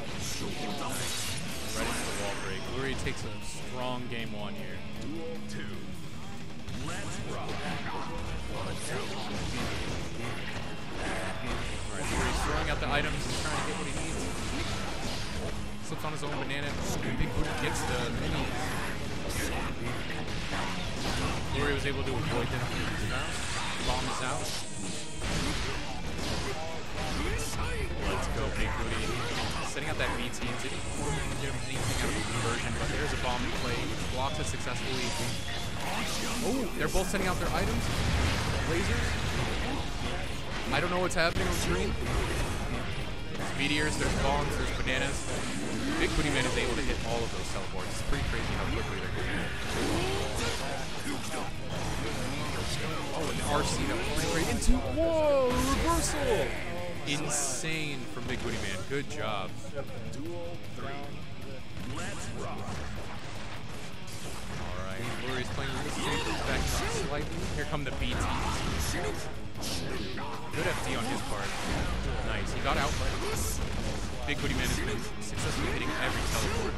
Right into the wall break. Lurie takes a strong game one here. Duel 2. Let's rock. Alright, Lurie's throwing out the items and trying to get what he needs. Slips on his own banana. Big Booty gets the minis. Lurie was able to avoid them. Bomb is out. Let's go, Big Booty. Setting out that B team. Didn't get him anything out of the conversion, but there's a bomb in play. Blocks it successfully. Oh, they're both sending out their items. Lasers. I don't know what's happening on screen. There's meteors, there's bombs, there's bananas. Big Booty Man is able to hit all of those teleports. It's pretty crazy how quickly they're getting it. Oh, an RC that was playing right into. Whoa, reversal! Insane from Big Booty Man. Good job. Duel 3. Let's rock. Alright, Lurie's playing really safe. Back up slightly. Here come the B teams. Good FD on his part. Nice. He got outplayed. Big Booty Man has been successfully hitting every teleport.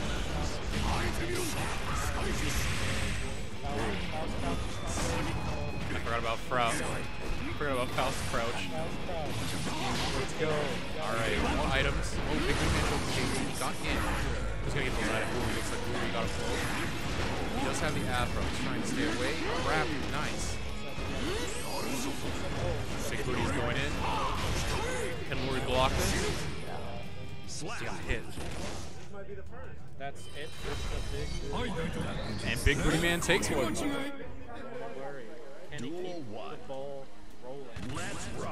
I forgot about Faust. Crouch. Let's go. Alright, more items. Oh, Big Booty Man got in. Who's gonna get those items? Ooh, looks like Lurie got a blow. He does have the afro. He's trying to stay away. Grab. Nice. Big Booty's going in. Can Lurie block this? He got hit. That's it for the Big Booty. And Big Booty Man takes one. Can he Duel keep 1. the ball rolling? Let's rock.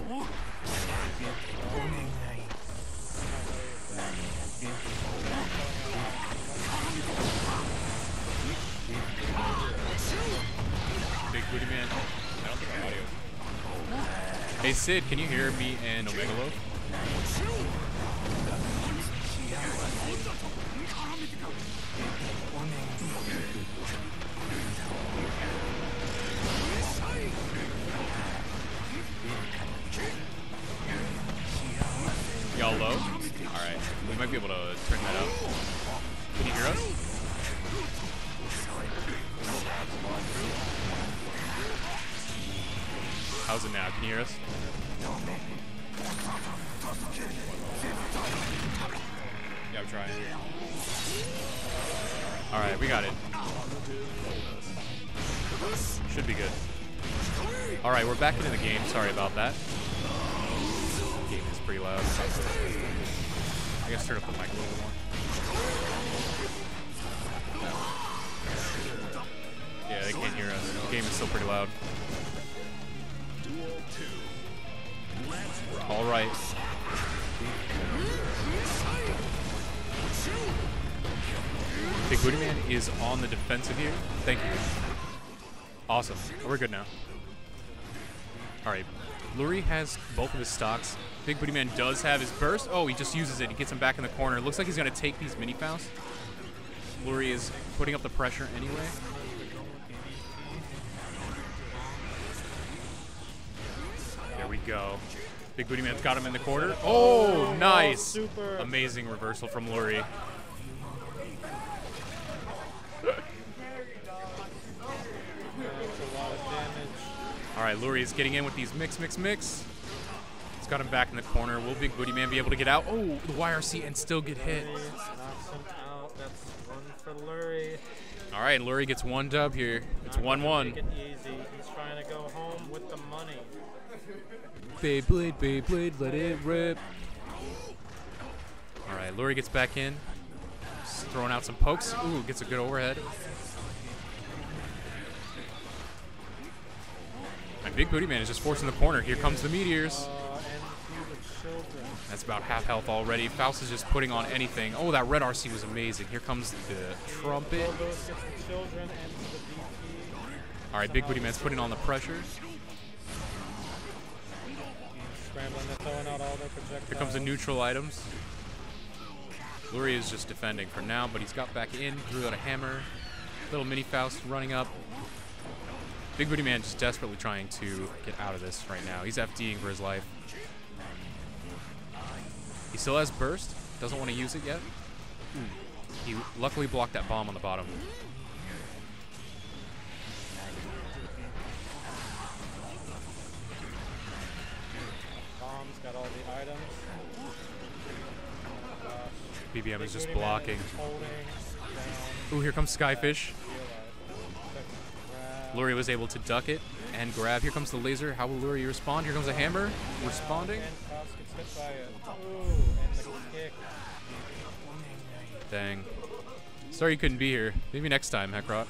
Big Booty Man. I don't think my audio. Hey Sid, can you hear me and Omegalo? Y'all low? Alright, we might be able to turn that up. Can you hear us? How's it now? Can you hear us? Yeah, I'm trying. Alright, we got it. Should be good. Alright, we're back into the game. Sorry about that. Game is pretty loud. I guess turn up the mic a little bit more. Yeah, they can't hear us. The game is still pretty loud. Duel 2. Let's rock. All right. Big Booty Man is on the defensive here. Thank you. Awesome. We're good now. All right. Lurie has both of his stocks. Big Booty Man does have his burst. Oh, he just uses it. He gets him back in the corner. Looks like he's going to take these mini Faust. Lurie is putting up the pressure anyway. There we go. Big Booty Man's got him in the corner. Oh, nice. Super. Amazing reversal from Lurie. All right, Luri is getting in with these mix. It's got him back in the corner. Will Big Booty Man be able to get out? Oh, the YRC and still get hit. Knocks him out. That's one for Lurie. All right, Lurie gets one dub here. It's 1-1. Make it easy. He's trying to go home with the money. Beyblade, let it rip. All right, Lurie gets back in. Just throwing out some pokes. Ooh, gets a good overhead. And Big Booty Man is just forcing the corner. Here comes the meteors. That's about half health already. Faust is just putting on anything. Oh, that red RC was amazing. Here comes the trumpet. All right, Big Booty Man's putting on the pressure. Scrambling, they're throwing out all their projectiles. Here comes the neutral items. Lurie is just defending for now, but he's got back in. Drew out a hammer. Little mini Faust running up. Big Booty Man just desperately trying to get out of this right now. He's FDing for his life. He still has burst. Doesn't want to use it yet. He luckily blocked that bomb on the bottom. Bomb's got all the items. BBM is just blocking. Ooh, here comes Skyfish. Lurie was able to duck it and grab. Here comes the laser. How will Lurie respond? Here comes a hammer. Responding. Dang. Sorry you couldn't be here. Maybe next time, Hekrot.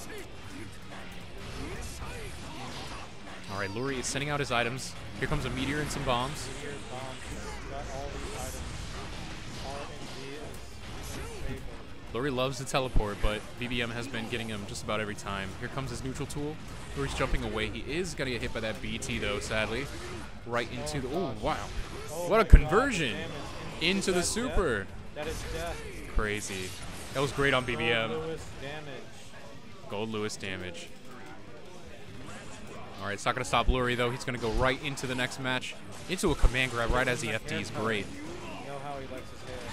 All right, Lurie is sending out his items. Here comes a meteor and some bombs. Lurie loves to teleport, but BBM has been getting him just about every time. Here comes his neutral tool. Lurie's jumping away. He is going to get hit by that BT, though, sadly. Right into the... Oh, wow. What a conversion into the super. That is death. Crazy. That was great on BBM. Gold Lewis damage. Gold Lewis damage. All right, it's not going to stop Lurie, though. He's going to go right into the next match. Into a command grab right as the FD is great. You know how he likes his hair.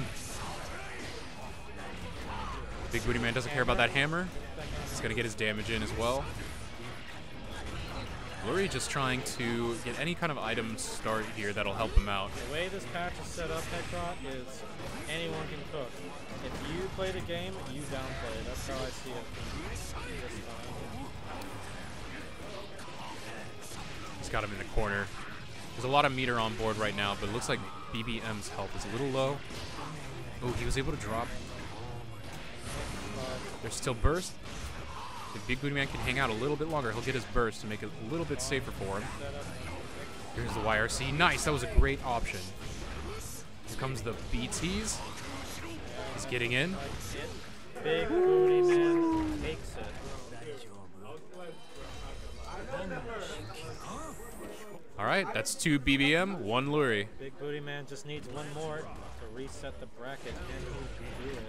Big Booty Man doesn't care about that hammer. He's going to get his damage in as well. Lurie just trying to get any kind of item start here that'll help him out. The way this patch is set up, Hekrot, is anyone can cook. If you play the game, you downplay. That's how I see it. He's got him in the corner. There's a lot of meter on board right now, but it looks like BBM's health is a little low. Oh, he was able to drop. There's still burst. If Big Booty Man can hang out a little bit longer, he'll get his burst to make it a little bit safer for him. Here's the YRC. Nice, that was a great option. Here comes the BTs. He's getting in. Big Booty Man takes it. All right, that's 2 BBM, 1 Lurie. Big Booty Man just needs one more to reset the bracket, and he can do it.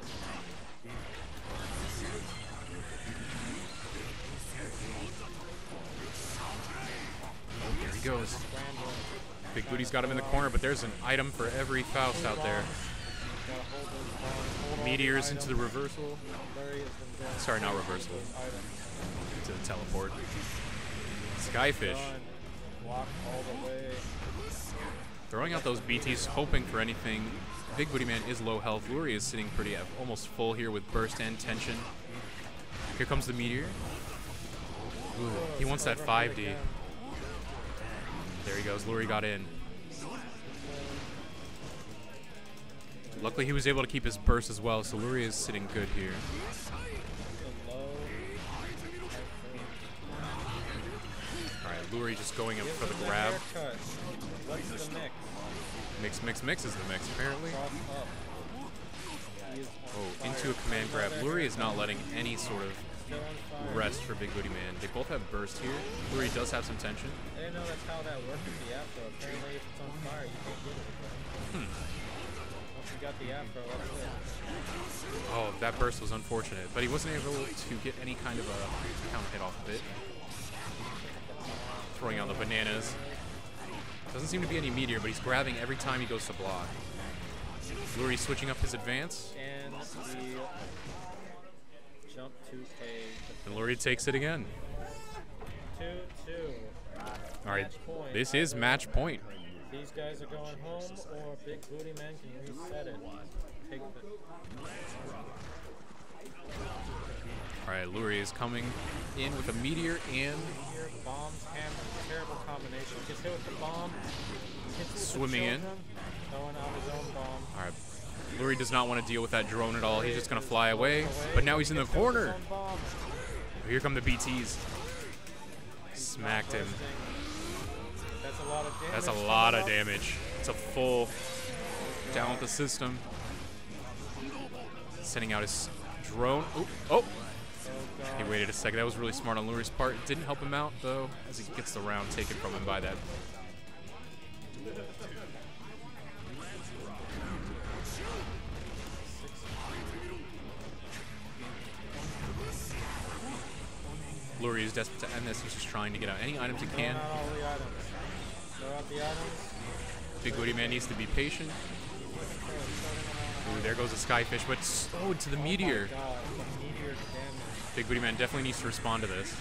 There he goes. Big Booty's got him in the corner, but there's an item for every Faust out there. Meteors into the reversal. Sorry, not reversal. Into the teleport. Skyfish. Throwing out those BTs, hoping for anything. Big Booty Man is low health. Lurie is sitting pretty almost full here with burst and tension. Here comes the meteor. Ooh, he wants that 5D. There he goes. Lurie got in. Luckily, he was able to keep his burst as well, so Lurie is sitting good here. All right, Lurie just going up for the grab. Mix is the mix, apparently. Oh, into a command grab. Lurie is not letting any sort of rest for Big Booty Man. They both have burst here. Lurie does have some tension. I didn't know that's how that worked with the afro. Apparently, if it's on fire, you can't get it. Once you got the afro, that's it. Oh, that burst was unfortunate, but he wasn't able to get any kind of a counter hit off of it. Throwing out the bananas. Doesn't seem to be any meteor, but he's grabbing every time he goes to block. Lurie switching up his advance. And the jump 2K. And Lurie takes it again. 2-2. right, match point. this is match point. These guys are going home, or Big Booty Man can reset it. Take the... All right, Lurie is coming in with a meteor and Meteor, bombs, hammer, terrible combination. Gets hit with the bomb. Hits with Swimming the in. children, throwing out his own bomb. all right. Lurie does not want to deal with that drone at all. He's just gonna fly away. But now he's in the corner. Here come the BTs. Smacked him. That's a lot of damage. That's a lot of damage. It's a full down with the system. Sending out his drone. Oh! He waited a second. That was really smart on Lurie's part. Didn't help him out, though, as he gets the round taken from him by that. Lurie is desperate to end this. He's just trying to get out any items he can. Not all the items. Throw out the items. Big Booty Man needs to be patient. Ooh, there goes the Skyfish, but to the meteor. Oh my God, the meteor damage. Big Booty Man definitely needs to respond to this.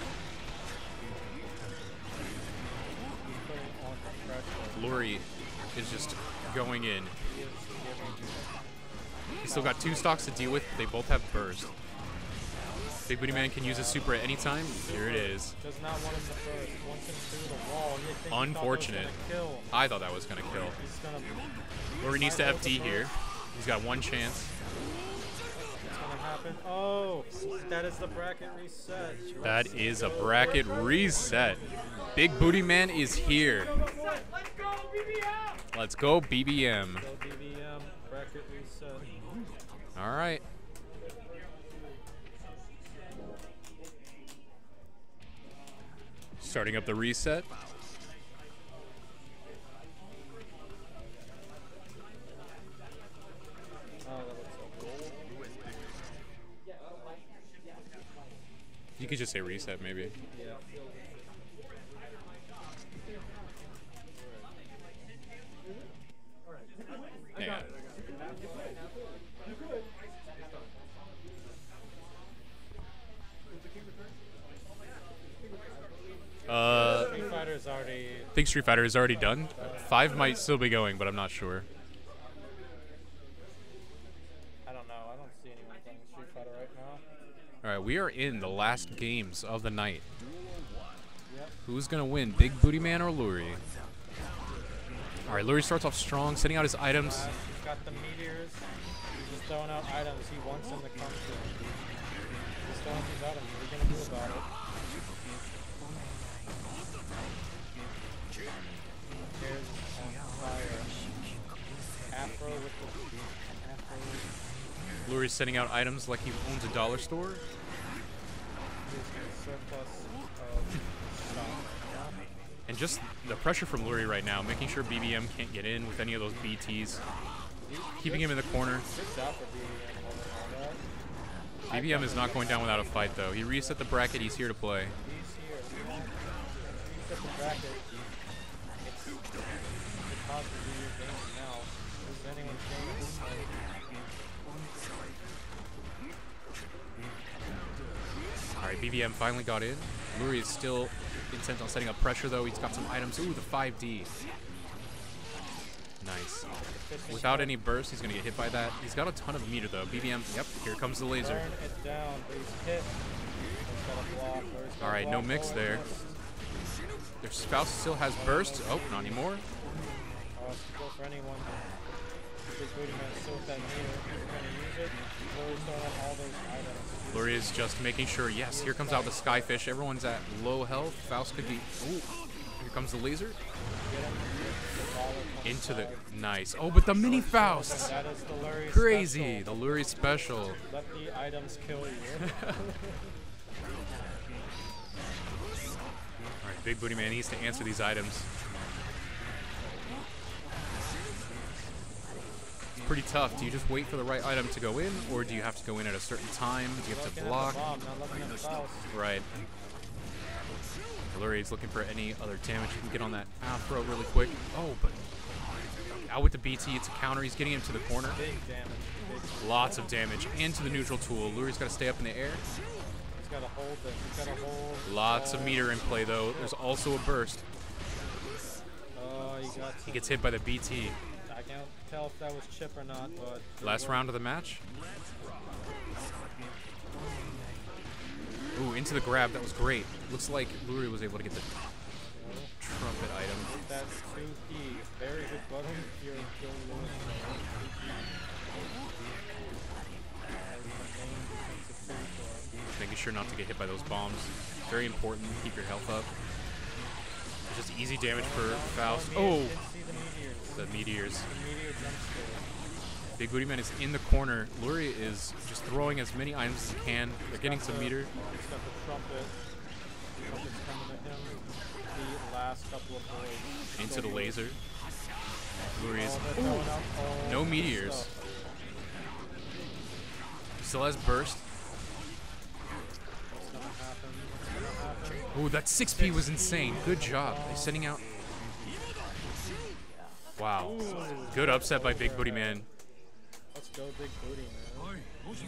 He's putting on the pressure. Lurie is just going in. He is giving. He's still got 2 stocks to deal with. They both have burst. Big Booty Man can use his super at any time. Here it is. Does not want him to burst. Wants him through the wall. You think Unfortunate. He thought that was gonna kill. I thought that was going to kill. He's gonna. Lurie needs to Might hold the FD here. burst. He's got 1 chance. What's gonna happen? Oh, that is the bracket reset. That is a bracket reset. Big Booty Man is here. Let's go BBM. Go BBM, bracket reset. All right. Starting up the reset. Oh, that looks so cool. You could just say reset, maybe. Yeah. Yeah. Street Fighter's already. I think Street Fighter is already done. 5 might still be going, but I'm not sure. I don't know. I don't see anyone playing Street Fighter right now. All right, we are in the last games of the night. Yep. Who's gonna win, Big Booty Man or Lurie? All right, Lurie starts off strong, sending out his items. He's got the meteors. He's just throwing out items. He wants them to come to him. He's throwing these items. What are you gonna do about it? Here's on fire. Afro with the Afro. Lurie's sending out items like he owns a dollar store. Here's the surplus of stock. And just the pressure from Lurie right now, making sure BBM can't get in with any of those BTs. Keeping him in the corner. Good job for BBM holding all that. BBM is not going down without a fight, though. He reset the bracket. He's here to play. He's here. Reset the bracket. It's possibly your game now. Is anyone's game at this point? All right, BBM finally got in. Lurie is still intent on setting up pressure, though. He's got some items. Ooh, the 5D. Nice. Without any burst, he's going to get hit by that. He's got a ton of meter, though. BBM, yep, here comes the laser. Burn it down, but he's hit. He's got a block. He's got All a right, no block mix going there. west. Their spouse still has burst. Oh, not anymore. It's go for anyone. Big Booty Man still with that meter. He's going to use it. Lurie's throwing out all those items. Lurie is just making sure. Yes, here comes out the Skyfish. Everyone's at low health. Faust could be. Ooh, here comes the laser. Get him. The baller comes Into the. by. Nice. Oh, but the mini Faust. That is the Lurie Crazy. special. The Lurie special. Let the items kill you. All right, Big Booty Man needs to answer these items. It's pretty tough. Do you just wait for the right item to go in, or do you have to go in at a certain time? Do you have to Looking block? at the bomb, not looking at the Faust. Right. Lurie is looking for any other damage. He can get on that Afro really quick. Oh, but out with the BT. It's a counter. He's getting him to the corner. Big damage. Big. Lots of damage. And to the neutral tool. Lurie's got to stay up in the air. He's got to hold this. He's got to hold. Lots of meter in play, though. There's also a burst. He gets hit by the BT. I can't tell if that was chip or not, but Last round of the match. Ooh, into the grab. That was great. Looks like Luri was able to get the trumpet item. That's 2P. Very good button here in Kill Lewis. Making sure not to get hit by those bombs. Very important. Keep your health up. Just easy damage for Faust. Oh! The meteors. Big Booty Man is in the corner. Luri is just throwing as many items as he can. They're getting some meter. He's got the trumpet. Trumpet's coming at him. The last couple of blows. Into the laser. Luri is... they're throwing out all No the meteors. stuff. Still has burst. What's gonna happen? What's gonna happen? Ooh, that 6P was insane. Good job. They're sending out... Wow. Good upset by Big Booty Man. Let's go, Big Booty, man.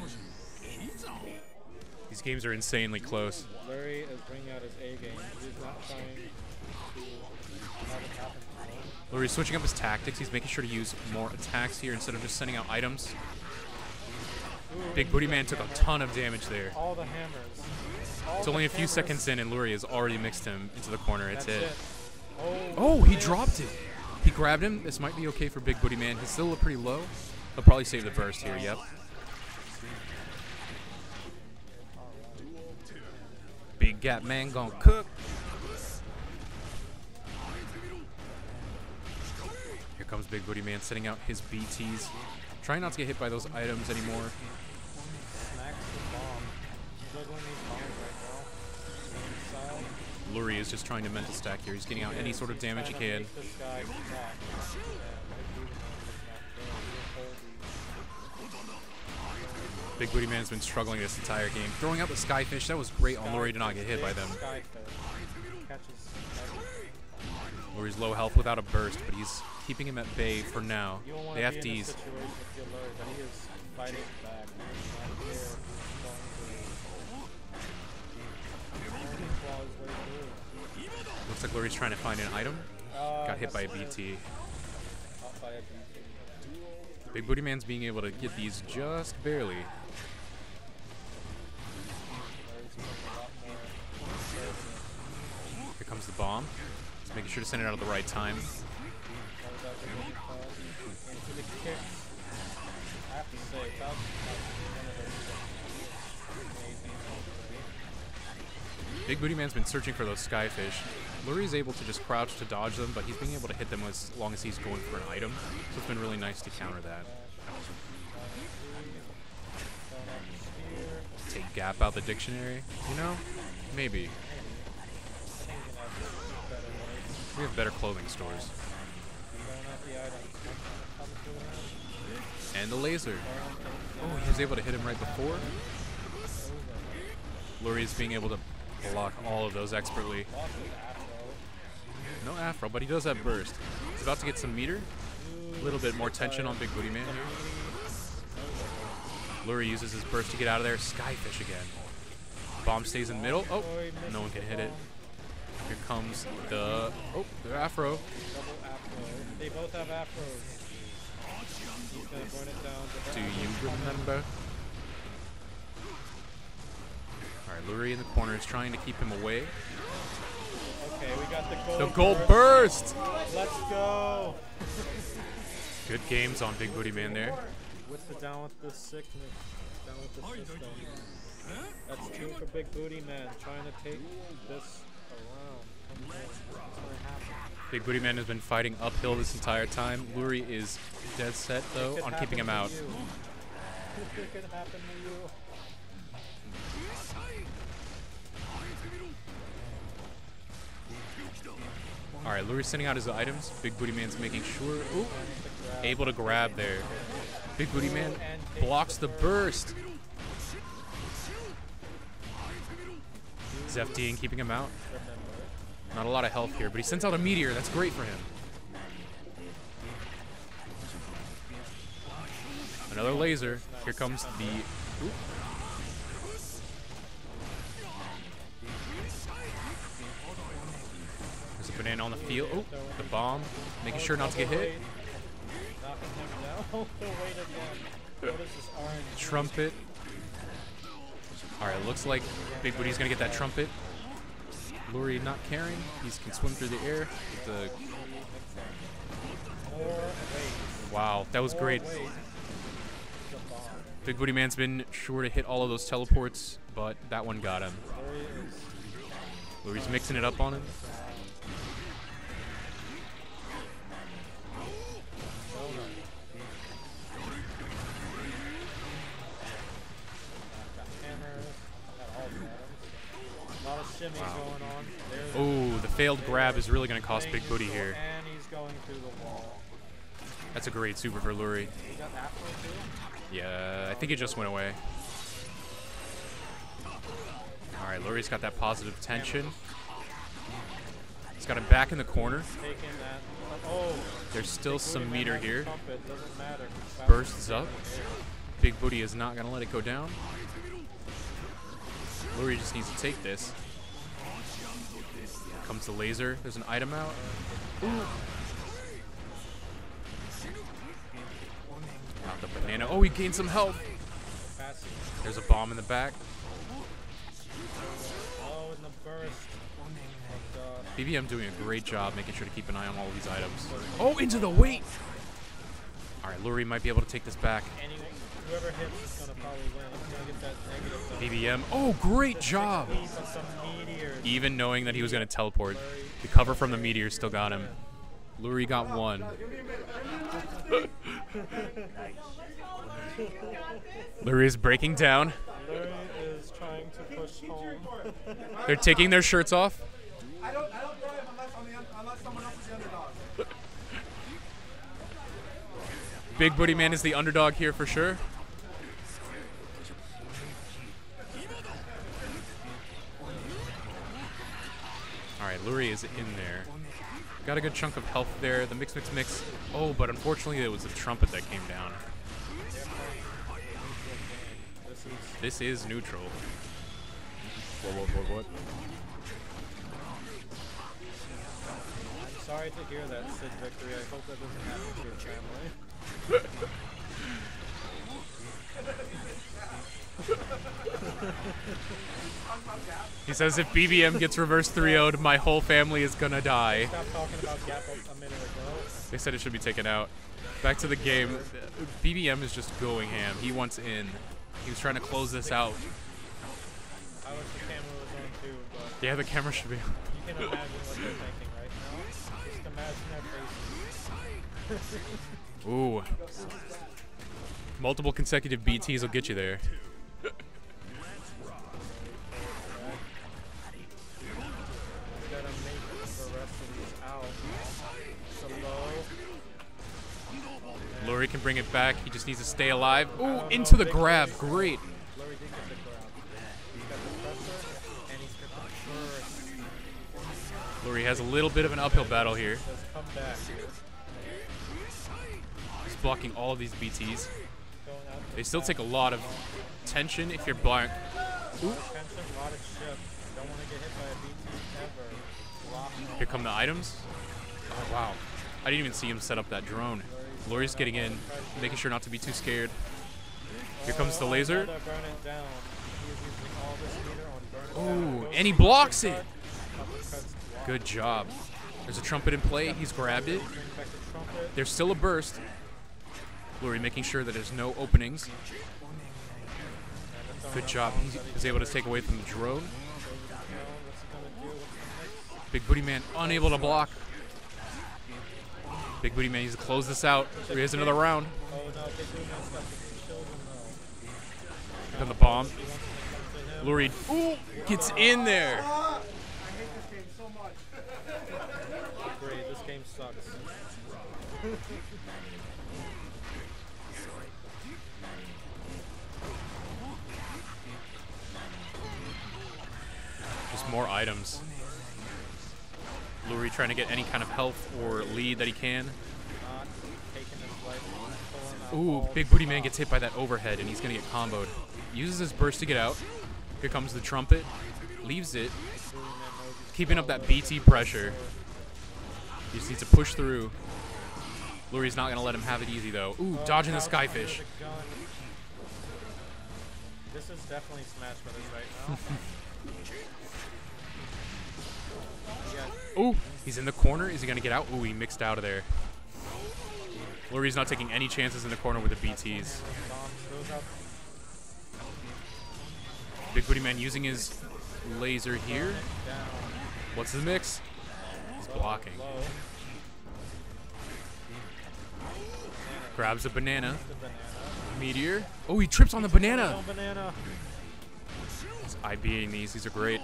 These games are insanely close. Larry is bringing out his A game. He's not trying to have it happen to him. Luri's switching up his tactics. He's making sure to use more attacks here instead of just sending out items. Big Booty Man took a ton of damage there. All the hammers. It's only a few seconds in and Luri has already mixed him into the corner. It's That's it. Oh, Oh, he dropped it. He grabbed him. This might be okay for Big Booty Man. He's still pretty low. He'll probably save the burst here, yep. Big Gap Man gonna cook. Here comes Big Booty Man setting out his BTs. Trying not to get hit by those items anymore. Smacks the bomb. Juggling these bombs right now. Inside. Luri is just trying to mental stack here. He's getting out any sort of damage he can. Make this guy crack. Big Booty Man's been struggling this entire game. Throwing out the Skyfish, that was great on Luri to not get hit by them. Luri's low health without a burst, but he's keeping him at bay for now. They have Ds. Looks like Luri's trying to find an item. Got hit by a BT. Big Booty Man's being able to get these just barely. Here comes the bomb. Just making sure to send it out at the right time. Big Booty Man's been searching for those Skyfish. Luri's able to just crouch to dodge them, but he's being able to hit them as long as he's going for an item. So it's been really nice to counter that. Take Gap out the dictionary, you know? Maybe. We have better clothing stores. And the laser. Oh, he was able to hit him right before. Luri is being able to block all of those expertly. No Afro, but he does have burst. He's about to get some meter. A little bit more tension on Big Booty Man here. Luri uses his burst to get out of there. Skyfish again. Bomb stays in middle. Oh, no one can hit it. Here comes the... Oh, the Afro. They both have Afros. He's gonna burn it down. Do you remember? Alright, Luri in the corner is trying to keep him away. Okay, we got the gold. The gold burst! Let's go! Good games on Big Booty Man there. What's the down with the sickness? Down with the system. That's two for Big Booty Man, trying to take this around. What's gonna happen? Big Booty Man has been fighting uphill this entire time. Luri is dead set, though, on keeping him out. It could happen to you. Alright, Luri's sending out his items. Big Booty Man's making sure. Ooh, able to grab there. Big Booty Man blocks the burst. He's FDing, keeping him out. Not a lot of health here, but he sends out a meteor. That's great for him. Another laser. Here comes the... Ooh. There's a Banana on the field. Oh, the bomb. Making sure not to get hit. Knocking him down. The weight again. What is this orange? Trumpet. Alright, looks like Big Booty's gonna get that trumpet. Lurie not caring. He can swim through the air. With the... More weight. Wow, that was More great. weight. The bomb. Big Booty Man's been sure to hit all of those teleports, but that one got him. Lurie's mixing it up on him. Wow. Oh, the failed grab is really going to cost Big Booty here. And he's going through the wall. That's a great super for Lurie. He got that one too? Yeah, I think it just went away. Alright, Lurie's got that positive tension. He's got him back in the corner. Oh, there's still some meter here. Doesn't matter. Bursts up. Big Booty is not going to let it go down. Lurie just needs to take this. Comes the laser. There's an item out. Ooh. Not the banana. Oh, he gained some health. There's a bomb in the back. Oh, in the burst. BBM doing a great job making sure to keep an eye on all of these items. Oh, into the weight! Alright, Lurie might be able to take this back. Whoever hits is going to probably win. He's going to get that negative. BBM. Oh, great job! Even knowing that he was going to teleport, the cover from the meteor still got him. Lurie got one. Lurie is breaking down. Lurie is trying to push home. They're taking their shirts off. I don't drive unless someone else is the underdog. Big Booty Man is the underdog here for sure. Alright, Lurie is in there. Got a good chunk of health there. The mix. Oh, but unfortunately it was the trumpet that came down. This is neutral. What? I'm sorry to hear that, Sid Victory. I hope that doesn't happen to your family. He says if BBM gets reverse 3-0'd, my whole family is gonna die. Stop talking about Gap a minute ago. They said it should be taken out. Back to the game. BBM is just going ham. He wants in. He was trying to close this out. I wish the camera was on too, but yeah, the camera should be on. You can imagine what they're thinking right now. Just imagine their faces. Ooh. Multiple consecutive BTs will get you there. Lurie can bring it back. He just needs to stay alive. Ooh, into the grab. Great. Lurie has a little bit of an uphill battle here. He's blocking all of these BTs. They still take a lot of tension if you're blind. Ooh. Here come the items. Oh, wow. I didn't even see him set up that drone. Lurie's getting in, making sure not to be too scared. Here comes the laser. Oh, and he blocks it. Good job. There's a trumpet in play. He's grabbed it. There's still a burst. Lurie making sure that there's no openings. Good job. He was able to take away from the drone. Big Booty Man unable to block. Big Booty Man needs to close this out. Here is another round. Here comes the bomb. Lurie gets in there. I hate this game so much. Great, this game sucks. Just more items. Lurie trying to get any kind of health or lead that he can. Ooh, Big Booty Man gets hit by that overhead and he's going to get comboed. Uses his burst to get out. Here comes the trumpet. Leaves it. Keeping up that BT pressure. He just needs to push through. Luri's not going to let him have it easy, though. Ooh, dodging the Skyfish. This is definitely Smash Brothers right now. Ooh, he's in the corner. Is he going to get out? Ooh, he mixed out of there. Luri's not taking any chances in the corner with the BTs. Big Booty Man using his laser here. What's the mix? He's blocking. Grabs a banana. Meteor. Oh, he trips on the banana. He's IBing these. These are great.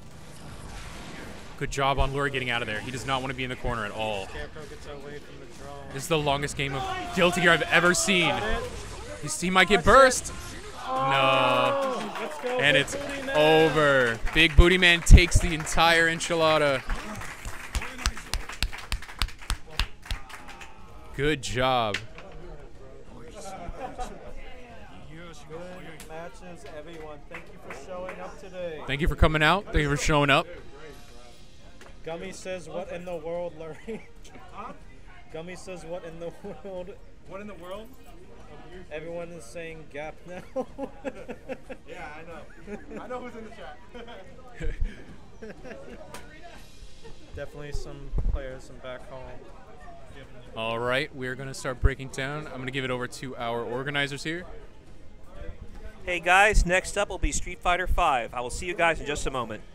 Good job on Luri getting out of there. He does not want to be in the corner at all. This is the longest game of Guilty Gear I've ever seen. He might get burst. No. And it's over. Big Booty Man takes the entire enchilada. Good job. Good matches, everyone. Thank you for showing up today. Thank you for coming out. Thank you for showing up. Gummy says, "What in the world, Larry?" Gummy says, "What in the world?" What in the world? Everyone is saying Gap now. Yeah, I know. I know who's in the chat. Definitely some players from back home. All right, we're going to start breaking down. I'm going to give it over to our organizers here. Hey guys, next up will be Street Fighter V. I will see you guys in just a moment.